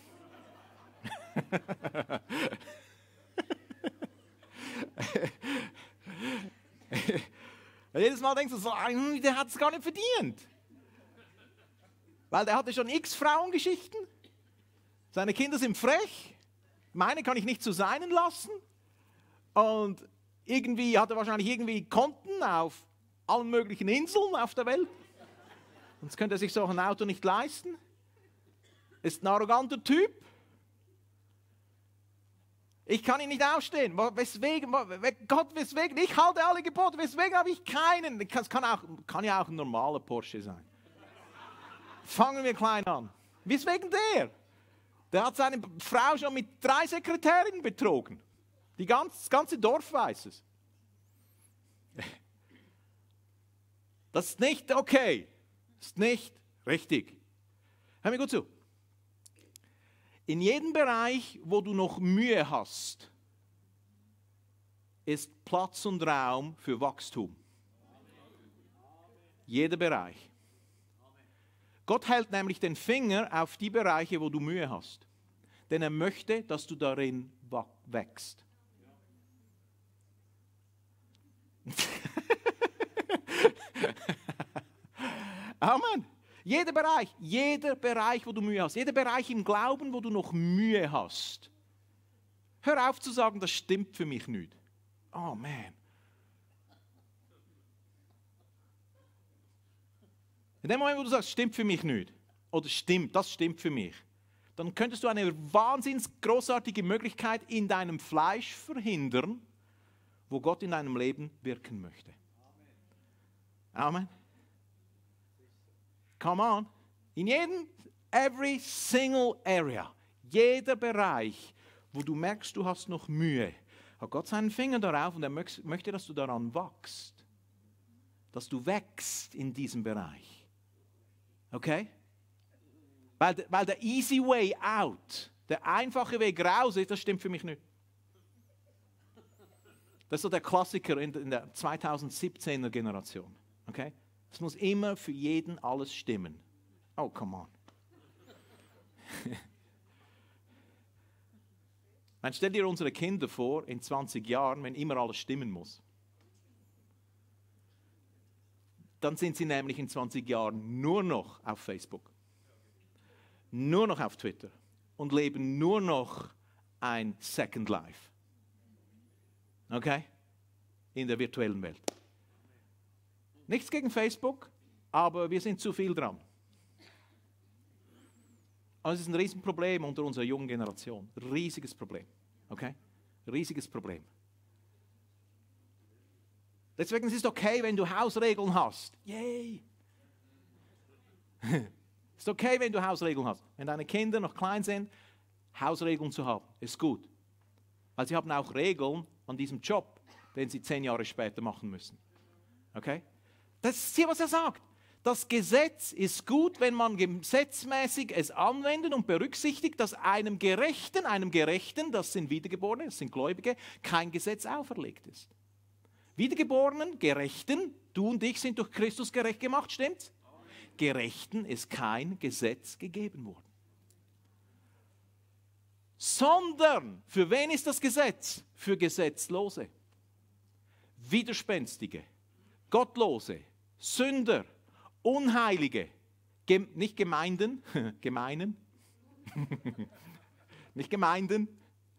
Jedes Mal denkst du so, der hat es gar nicht verdient. Weil der hatte schon x Frauengeschichten. Seine Kinder sind frech. Meine kann ich nicht zu seinen lassen. Und irgendwie hat er wahrscheinlich Konten auf allen möglichen Inseln auf der Welt. Sonst könnte er sich so ein Auto nicht leisten. Ist ein arroganter Typ. Ich kann ihn nicht ausstehen. Weswegen? Gott, weswegen? Ich halte alle Gebote. Weswegen habe ich keinen? Das kann ja auch ein normaler Porsche sein. Fangen wir klein an. Weswegen der? Der hat seine Frau schon mit 3 Sekretärinnen betrogen. Das ganze Dorf weiß es. Das ist nicht okay. Das ist nicht richtig. Hör mir gut zu. In jedem Bereich, wo du noch Mühe hast, ist Platz und Raum für Wachstum. Jeder Bereich. Gott hält nämlich den Finger auf die Bereiche, wo du Mühe hast. Denn er möchte, dass du darin wächst. Amen. Jeder Bereich, wo du Mühe hast. Jeder Bereich im Glauben, wo du noch Mühe hast. Hör auf zu sagen, das stimmt für mich nicht. Oh man. In dem Moment, wo du sagst, stimmt für mich nicht, oder das stimmt für mich, dann könntest du eine wahnsinnig großartige Möglichkeit in deinem Fleisch verhindern, wo Gott in deinem Leben wirken möchte. Amen. Come on. In every single area, jeder Bereich, wo du merkst, du hast noch Mühe, hat Gott seinen Finger darauf und er möchte, dass du daran wachst. Dass du wächst in diesem Bereich. Okay? Weil der easy way out, der einfache Weg raus ist, das stimmt für mich nicht. Das ist so der Klassiker in der 2017er Generation. Okay? Es muss immer für jeden alles stimmen. Oh, come on. Stell dir unsere Kinder vor, in 20 Jahren, wenn immer alles stimmen muss. Dann sind sie nämlich in 20 Jahren nur noch auf Facebook, nur noch auf Twitter und leben nur noch ein Second Life. Okay? In der virtuellen Welt. Nichts gegen Facebook, aber wir sind zu viel dran. Aber es ist ein Riesenproblem unter unserer jungen Generation. Riesiges Problem. Okay? Riesiges Problem. Deswegen ist es okay, wenn du Hausregeln hast. Yay! Es ist okay, wenn du Hausregeln hast. Wenn deine Kinder noch klein sind, Hausregeln zu haben, ist gut. Weil sie haben auch Regeln an diesem Job, den sie 10 Jahre später machen müssen. Okay? Das ist hier, was er sagt. Das Gesetz ist gut, wenn man gesetzmäßig es anwendet und berücksichtigt, dass einem Gerechten, das sind Wiedergeborene, das sind Gläubige, kein Gesetz auferlegt ist. Wiedergeborenen, Gerechten, du und ich sind durch Christus gerecht gemacht, stimmt's? Gerechten ist kein Gesetz gegeben worden. Sondern, für wen ist das Gesetz? Für Gesetzlose, Widerspenstige, Gottlose, Sünder, Unheilige, nicht Gemeinden, Gemeinen, nicht Gemeinden,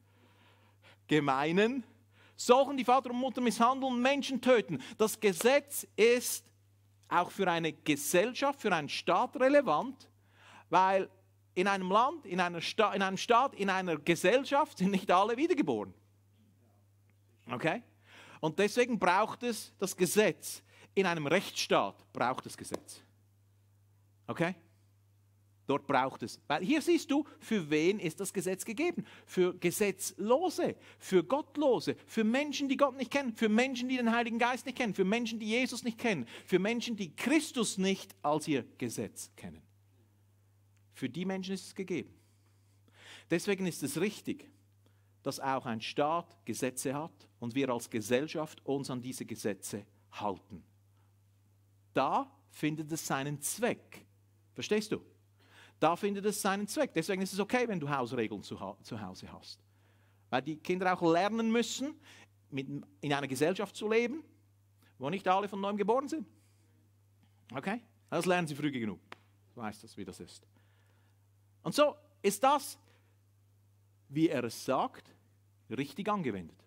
gemeinen, solchen, die Vater und Mutter misshandeln, Menschen töten. Das Gesetz ist auch für eine Gesellschaft, für einen Staat relevant, weil in einem Land, in einem Staat, in einer Gesellschaft sind nicht alle wiedergeboren. Okay? Und deswegen braucht es das Gesetz. In einem Rechtsstaat braucht es Gesetz. Okay? Dort braucht es. Weil hier siehst du, für wen ist das Gesetz gegeben? Für Gesetzlose, für Gottlose, für Menschen, die Gott nicht kennen, für Menschen, die den Heiligen Geist nicht kennen, für Menschen, die Jesus nicht kennen, für Menschen, die Christus nicht als ihr Gesetz kennen. Für die Menschen ist es gegeben. Deswegen ist es richtig, dass auch ein Staat Gesetze hat und wir als Gesellschaft uns an diese Gesetze halten. Da findet es seinen Zweck. Verstehst du? Da findet es seinen Zweck. Deswegen ist es okay, wenn du Hausregeln zu Hause hast. Weil die Kinder auch lernen müssen, in einer Gesellschaft zu leben, wo nicht alle von neuem geboren sind. Okay? Das lernen sie früh genug. Du weißt das, wie das ist. Und so ist das, wie er es sagt, richtig angewendet.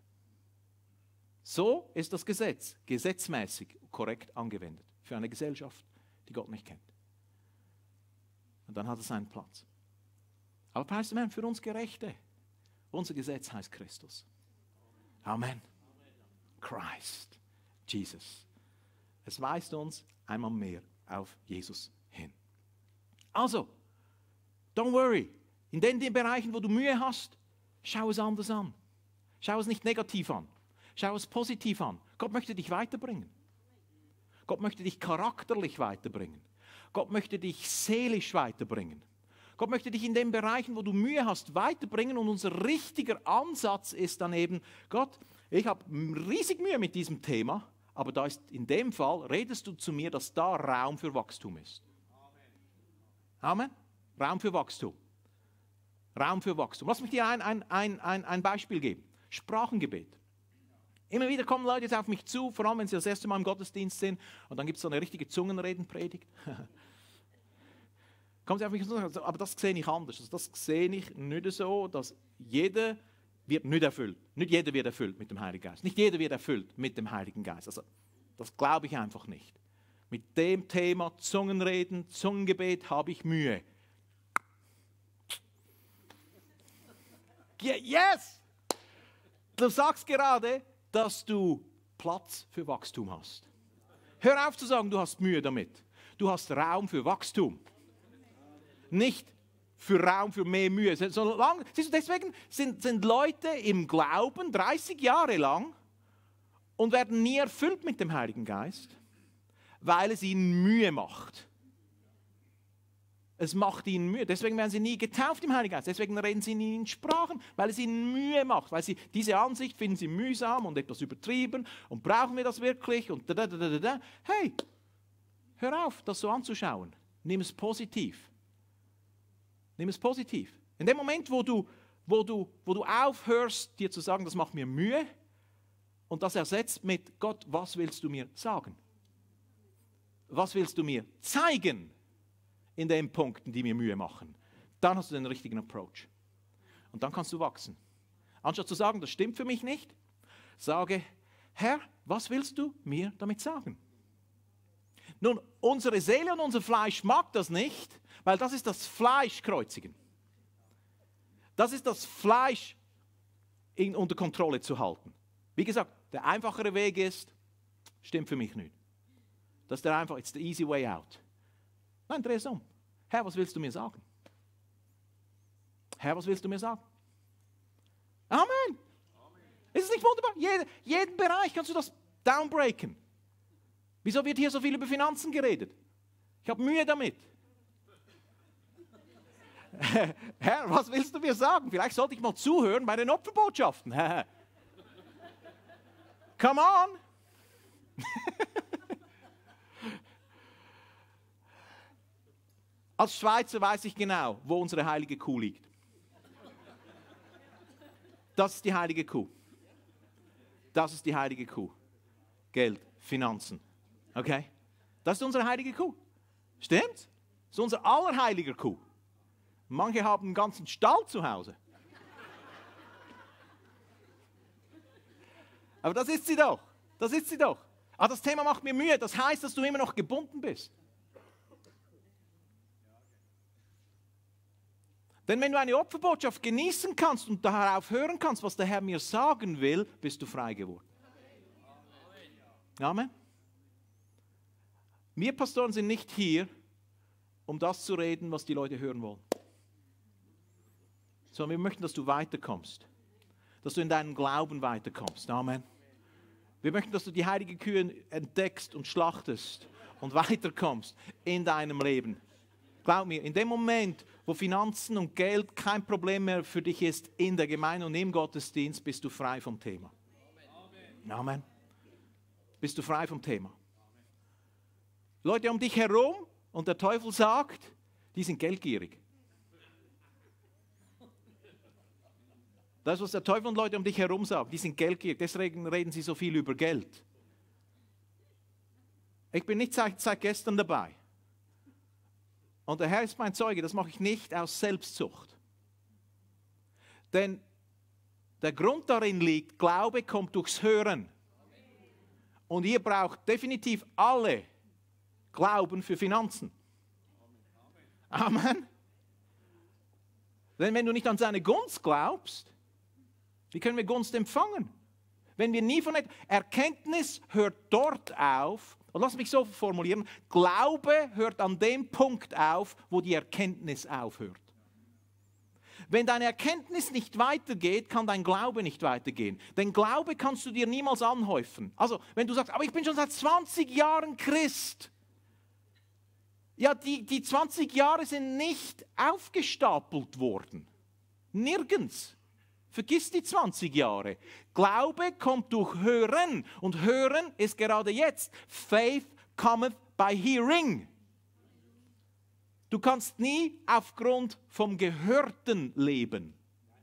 So ist das Gesetz gesetzmäßig korrekt angewendet für eine Gesellschaft, die Gott nicht kennt. Und dann hat es seinen Platz. Aber preis dem Herrn, für uns Gerechte, unser Gesetz heißt Christus. Amen. Christ, Jesus. Es weist uns einmal mehr auf Jesus hin. Also, don't worry. In den Bereichen, wo du Mühe hast, schau es anders an. Schau es nicht negativ an. Schau es positiv an. Gott möchte dich weiterbringen. Gott möchte dich charakterlich weiterbringen. Gott möchte dich seelisch weiterbringen. Gott möchte dich in den Bereichen, wo du Mühe hast, weiterbringen. Und unser richtiger Ansatz ist dann eben, Gott, ich habe riesig Mühe mit diesem Thema, aber da ist in dem Fall, redest du zu mir, dass da Raum für Wachstum ist. Amen. Raum für Wachstum. Raum für Wachstum. Lass mich dir ein Beispiel geben. Sprachengebet. Immer wieder kommen Leute jetzt auf mich zu, vor allem wenn sie das erste Mal im Gottesdienst sind und dann gibt es so eine richtige Zungenredenpredigt. Kommen sie auf mich zu, aber das sehe ich anders. Also das sehe ich nicht so, dass jeder wird nicht erfüllt. Nicht jeder wird erfüllt mit dem Heiligen Geist. Nicht jeder wird erfüllt mit dem Heiligen Geist. Also das glaube ich einfach nicht. Mit dem Thema Zungenreden, Zungengebet habe ich Mühe. Yes! Du sagst gerade, dass du Platz für Wachstum hast. Hör auf zu sagen, du hast Mühe damit. Du hast Raum für Wachstum. Nicht für Raum für mehr Mühe. Deswegen sind Leute im Glauben 30 Jahre lang und werden nie erfüllt mit dem Heiligen Geist, weil es ihnen Mühe macht. Es macht ihnen Mühe. Deswegen werden sie nie getauft im Heiligen Geist. Deswegen reden sie nie in Sprachen, weil es ihnen Mühe macht. Weil sie diese Ansicht finden sie mühsam und etwas übertrieben. Und brauchen wir das wirklich? Und da. Hey, hör auf, das so anzuschauen. Nimm es positiv. Nimm es positiv. In dem Moment, wo du aufhörst, dir zu sagen, das macht mir Mühe, und das ersetzt mit Gott, was willst du mir sagen? Was willst du mir zeigen? In den Punkten, die mir Mühe machen, dann hast du den richtigen Approach. Und dann kannst du wachsen. Anstatt zu sagen, das stimmt für mich nicht, sage, Herr, was willst du mir damit sagen? Nun, unsere Seele und unser Fleisch mag das nicht, weil das ist das Fleischkreuzigen. Das ist das Fleisch unter Kontrolle zu halten. Wie gesagt, der einfachere Weg ist, stimmt für mich nicht. Das ist it's the easy way out. Nein, dreh es um. Herr, was willst du mir sagen? Herr, was willst du mir sagen? Amen. Amen. Ist es nicht wunderbar? Jeden Bereich kannst du das downbreaken. Wieso wird hier so viel über Finanzen geredet? Ich habe Mühe damit. Herr, was willst du mir sagen? Vielleicht sollte ich mal zuhören bei den Opferbotschaften. Come on. Als Schweizer weiß ich genau, wo unsere heilige Kuh liegt. Das ist die heilige Kuh. Das ist die heilige Kuh. Geld, Finanzen. Okay? Das ist unsere heilige Kuh. Stimmt's? Das ist unser allerheiliger Kuh. Manche haben einen ganzen Stall zu Hause. Aber das ist sie doch. Das ist sie doch. Aber das Thema macht mir Mühe. Das heißt, dass du immer noch gebunden bist. Denn wenn du eine Opferbotschaft genießen kannst und darauf hören kannst, was der Herr mir sagen will, bist du frei geworden. Amen. Wir Pastoren sind nicht hier, um das zu reden, was die Leute hören wollen. Sondern wir möchten, dass du weiterkommst. Dass du in deinem Glauben weiterkommst. Amen. Wir möchten, dass du die heiligen Kühe entdeckst und schlachtest und weiterkommst in deinem Leben. Glaub mir, in dem Moment, wo Finanzen und Geld kein Problem mehr für dich ist, in der Gemeinde und im Gottesdienst, bist du frei vom Thema. Amen. Bist du frei vom Thema. Leute um dich herum, und der Teufel sagt, die sind geldgierig. Das ist, was der Teufel und Leute um dich herum sagen, die sind geldgierig, deswegen reden sie so viel über Geld. Ich bin nicht seit gestern dabei. Und der Herr ist mein Zeuge, das mache ich nicht aus Selbstsucht. Denn der Grund darin liegt, Glaube kommt durchs Hören. Und ihr braucht definitiv alle Glauben für Finanzen. Amen. Denn wenn du nicht an seine Gunst glaubst, wie können wir Gunst empfangen? Wenn wir nie von Erkenntnis hört dort auf, und lass mich so formulieren, Glaube hört an dem Punkt auf, wo die Erkenntnis aufhört. Wenn deine Erkenntnis nicht weitergeht, kann dein Glaube nicht weitergehen. Denn Glaube kannst du dir niemals anhäufen. Also, wenn du sagst, aber ich bin schon seit 20 Jahren Christ. Ja, die 20 Jahre sind nicht aufgestapelt worden. Nirgends. Vergiss die 20 Jahre. Glaube kommt durch Hören. Und Hören ist gerade jetzt. Faith cometh by hearing. Du kannst nie aufgrund vom Gehörten leben.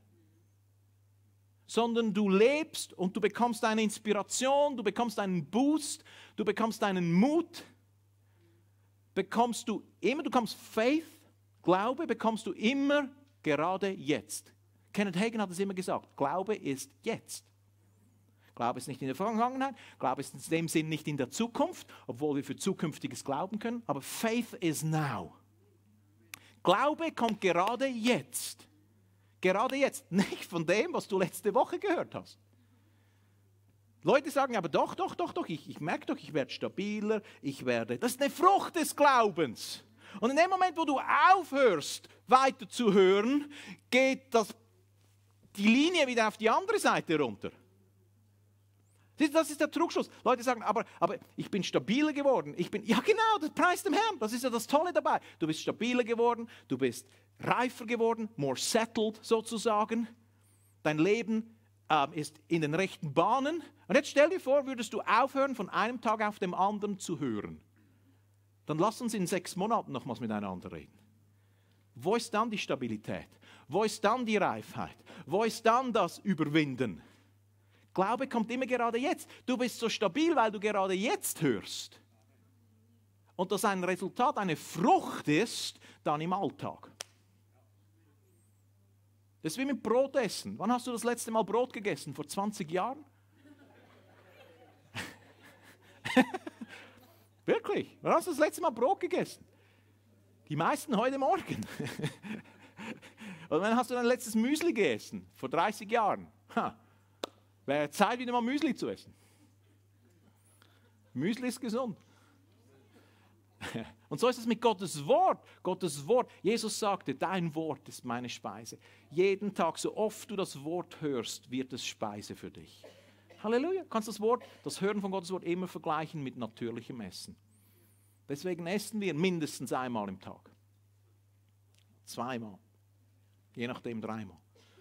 Sondern du lebst und du bekommst eine Inspiration, du bekommst einen Boost, du bekommst einen Mut. Bekommst du bekommst Faith, Glaube bekommst du immer gerade jetzt. Kenneth Hagin hat es immer gesagt, Glaube ist jetzt. Glaube ist nicht in der Vergangenheit, Glaube ist in dem Sinn nicht in der Zukunft, obwohl wir für Zukünftiges glauben können, aber Faith is now. Glaube kommt gerade jetzt. Gerade jetzt, nicht von dem, was du letzte Woche gehört hast. Leute sagen aber doch, ich merke doch, ich werde stabiler, das ist eine Frucht des Glaubens. Und in dem Moment, wo du aufhörst, weiter zu hören, geht die Linie wieder auf die andere Seite runter. Das ist der Trugschluss. Leute sagen, aber ich bin stabiler geworden. Ja genau, das preist dem Herrn. Das ist ja das Tolle dabei. Du bist stabiler geworden, du bist reifer geworden, more settled sozusagen. Dein Leben ist in den rechten Bahnen. Und jetzt stell dir vor, würdest du aufhören, von einem Tag auf den anderen zu hören. Dann lass uns in 6 Monaten nochmals miteinander reden. Wo ist dann die Stabilität? Wo ist dann die Reifheit? Wo ist dann das Überwinden? Glaube kommt immer gerade jetzt. Du bist so stabil, weil du gerade jetzt hörst. Und das ein Resultat, eine Frucht ist, dann im Alltag. Das ist wie mit Brot essen. Wann hast du das letzte Mal Brot gegessen? Vor 20 Jahren? Wirklich? Wann hast du das letzte Mal Brot gegessen? Die meisten heute Morgen. Und wann hast du dein letztes Müsli gegessen? Vor 30 Jahren. Wäre Zeit, wieder mal Müsli zu essen. Müsli ist gesund. Und so ist es mit Gottes Wort. Gottes Wort. Jesus sagte, dein Wort ist meine Speise. Jeden Tag, so oft du das Wort hörst, wird es Speise für dich. Halleluja. Du kannst das Hören von Gottes Wort immer vergleichen mit natürlichem Essen. Deswegen essen wir mindestens einmal im Tag. 2-mal. Je nachdem 3-mal.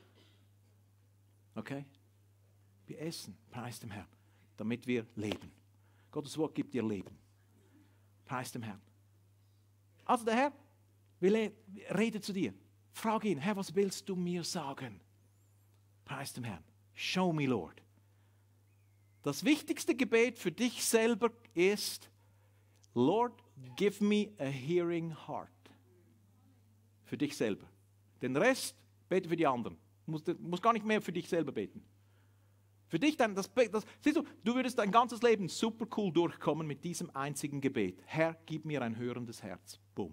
Okay? Wir essen, preis dem Herrn, damit wir leben. Gottes Wort gibt dir Leben. Preis dem Herrn. Also der Herr redet zu dir. Frag ihn, Herr, was willst du mir sagen? Preis dem Herrn. Show me, Lord. Das wichtigste Gebet für dich selber ist, Lord, give me a hearing heart. Für dich selber. Den Rest bete für die anderen. Du musst gar nicht mehr für dich selber beten. Für dich dann, siehst du, du würdest dein ganzes Leben super cool durchkommen mit diesem einzigen Gebet. Herr, gib mir ein hörendes Herz. Boom.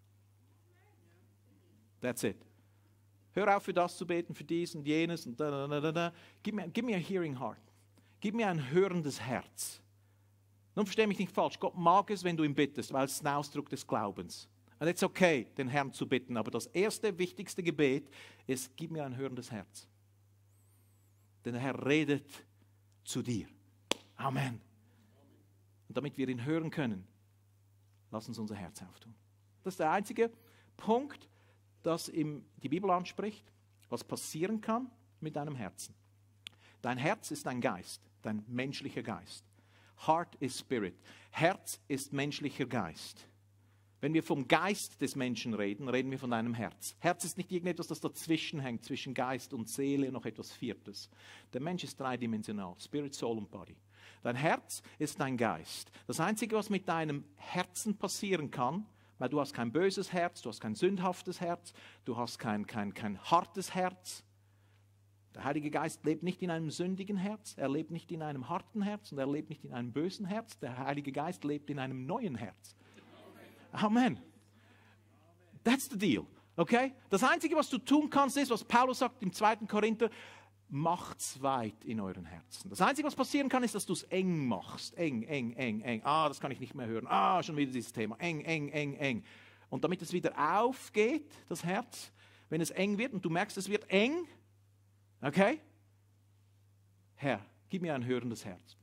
That's it. Hör auf, für das zu beten, für dies und jenes und da. Gib mir ein hearing heart. Gib mir ein hörendes Herz. Nun verstehe mich nicht falsch. Gott mag es, wenn du ihn bittest, weil es ein Ausdruck des Glaubens. Und es ist okay, den Herrn zu bitten. Aber das erste, wichtigste Gebet ist, gib mir ein hörendes Herz. Denn der Herr redet zu dir. Amen. Und damit wir ihn hören können, lass uns unser Herz auftun. Das ist der einzige Punkt, das die Bibel anspricht, was passieren kann mit deinem Herzen. Dein Herz ist dein Geist, dein menschlicher Geist. Heart is Spirit. Herz ist menschlicher Geist. Wenn wir vom Geist des Menschen reden, reden wir von deinem Herz. Herz ist nicht irgendetwas, das dazwischen hängt, zwischen Geist und Seele, noch etwas Viertes. Der Mensch ist dreidimensional, Spirit, Soul und Body. Dein Herz ist dein Geist. Das Einzige, was mit deinem Herzen passieren kann, weil du hast kein böses Herz, du hast kein sündhaftes Herz, du hast kein hartes Herz. Der Heilige Geist lebt nicht in einem sündigen Herz, er lebt nicht in einem harten Herz und er lebt nicht in einem bösen Herz. Der Heilige Geist lebt in einem neuen Herz. Amen. That's the deal. Okay? Das Einzige, was du tun kannst, ist, was Paulus sagt im 2. Korinther, macht's weit in euren Herzen. Das Einzige, was passieren kann, ist, dass du es eng machst. Eng. Ah, das kann ich nicht mehr hören. Ah, schon wieder dieses Thema. Eng. Und damit es wieder aufgeht, das Herz, wenn es eng wird und du merkst, es wird eng, okay? Herr, gib mir ein hörendes Herz.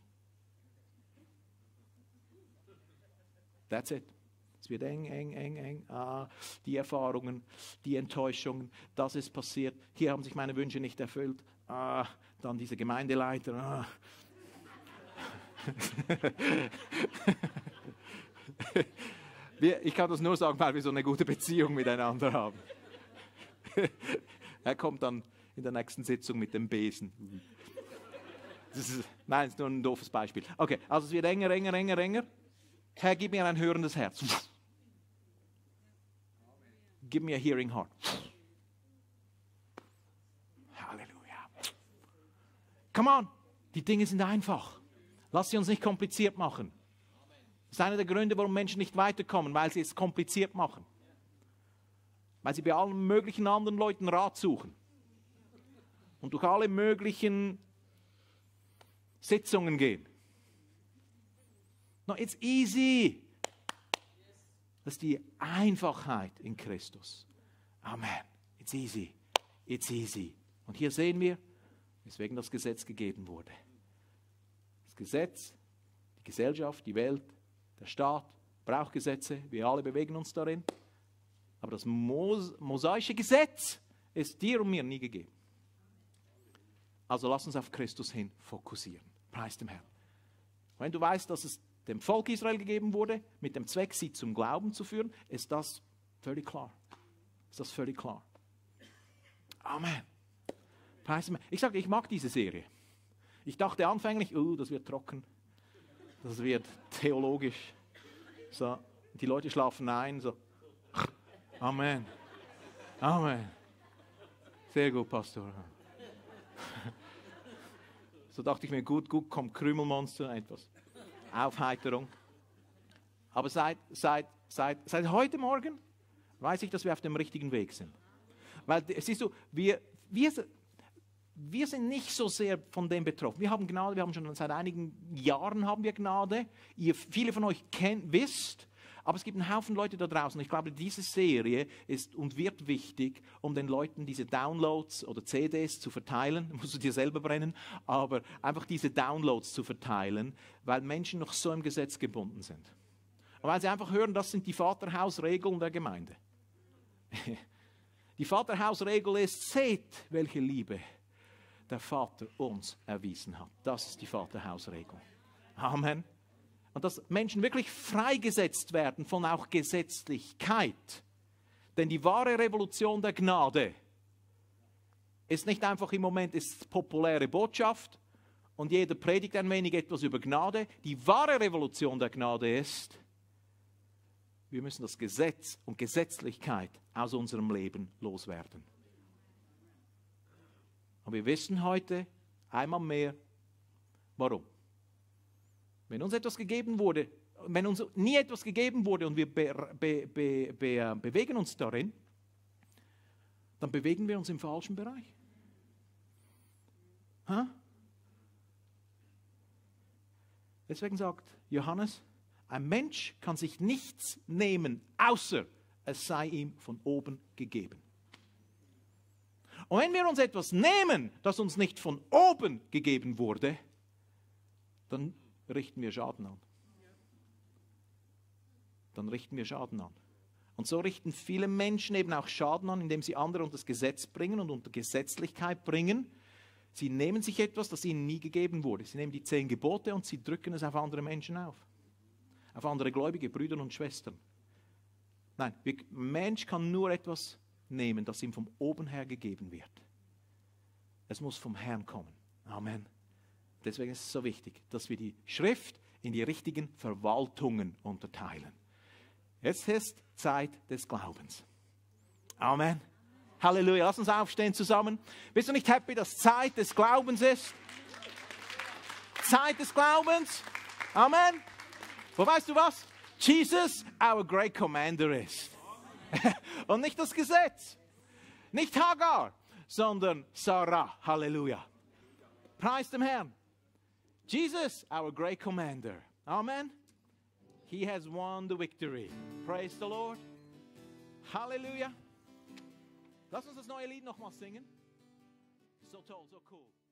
That's it. Es wird eng. Ah, die Erfahrungen, die Enttäuschungen, das ist passiert. Hier haben sich meine Wünsche nicht erfüllt. Ah, dann diese Gemeindeleiter. Ah. Ich kann das nur sagen, weil wir so eine gute Beziehung miteinander haben. Er kommt dann in der nächsten Sitzung mit dem Besen. Nein, das ist nur ein doofes Beispiel. Okay, also es wird enger. Herr, gib mir ein hörendes Herz. Give me a hearing heart. Halleluja. Come on, die Dinge sind einfach. Lass sie uns nicht kompliziert machen. Das ist einer der Gründe, warum Menschen nicht weiterkommen, weil sie es kompliziert machen. Weil sie bei allen möglichen anderen Leuten Rat suchen. Und durch alle möglichen Sitzungen gehen. No, it's easy. Das ist die Einfachheit in Christus. Amen. It's easy. Und hier sehen wir, weswegen das Gesetz gegeben wurde. Das Gesetz, die Gesellschaft, die Welt, der Staat braucht Gesetze. Wir alle bewegen uns darin. Aber das mosaische Gesetz ist dir und mir nie gegeben. Also lass uns auf Christus hin fokussieren. Preis dem Herrn. Wenn du weißt, dass es dem Volk Israel gegeben wurde, mit dem Zweck, sie zum Glauben zu führen, ist das völlig klar. Amen. Ich sage, ich mag diese Serie. Ich dachte anfänglich, das wird trocken, das wird theologisch. So, die Leute schlafen ein, so. Amen. Sehr gut, Pastor. So dachte ich mir, gut, kommt Krümelmonster, etwas Aufheiterung. Aber seit heute Morgen weiß ich, dass wir auf dem richtigen Weg sind. Weil, siehst du, wir sind nicht so sehr von dem betroffen. Wir haben Gnade, wir haben schon seit einigen Jahren haben wir Gnade. Viele von euch wisst, aber es gibt einen Haufen Leute da draußen. Ich glaube, diese Serie ist und wird wichtig, um den Leuten diese Downloads oder CDs zu verteilen. Musst du dir selber brennen, aber einfach diese Downloads zu verteilen, weil Menschen noch so im Gesetz gebunden sind. Und weil sie einfach hören, das sind die Vaterhausregeln der Gemeinde. Die Vaterhausregel ist, seht, welche Liebe der Vater uns erwiesen hat. Das ist die Vaterhausregel. Amen. Und dass Menschen wirklich freigesetzt werden von auch Gesetzlichkeit. Denn die wahre Revolution der Gnade ist nicht einfach im Moment ist populäre Botschaft und jeder predigt ein wenig etwas über Gnade. Die wahre Revolution der Gnade ist, wir müssen das Gesetz und Gesetzlichkeit aus unserem Leben loswerden. Und wir wissen heute, Einmal mehr. Warum? Wenn uns etwas gegeben wurde, wenn uns nie etwas gegeben wurde und wir bewegen uns darin, dann bewegen wir uns im falschen Bereich. Ha? Deswegen sagt Johannes, ein Mensch kann sich nichts nehmen, außer es sei ihm von oben gegeben. Und wenn wir uns etwas nehmen, das uns nicht von oben gegeben wurde, dann richten wir Schaden an. Dann richten wir Schaden an. Und so richten viele Menschen eben auch Schaden an, indem sie andere unter das Gesetz bringen und unter Gesetzlichkeit bringen. Sie nehmen sich etwas, das ihnen nie gegeben wurde. Sie nehmen die 10 Gebote und sie drücken es auf andere Menschen auf andere gläubige Brüder und Schwestern. Nein, ein Mensch kann nur etwas nehmen, das ihm von oben her gegeben wird. Es muss vom Herrn kommen. Amen. Deswegen ist es so wichtig, dass wir die Schrift in die richtigen Verwaltungen unterteilen. Jetzt ist Zeit des Glaubens. Amen. Halleluja. Lass uns aufstehen zusammen. Bist du nicht happy, dass Zeit des Glaubens ist? Zeit des Glaubens. Amen. Wo weißt du was? Jesus, our great commander ist. Und nicht das Gesetz. Nicht Hagar, sondern Sarah. Halleluja. Preis dem Herrn. Jesus, our great commander. Amen. He has won the victory. Praise the Lord. Halleluja. Lass uns das neue Lied nochmal singen. So toll, so cool.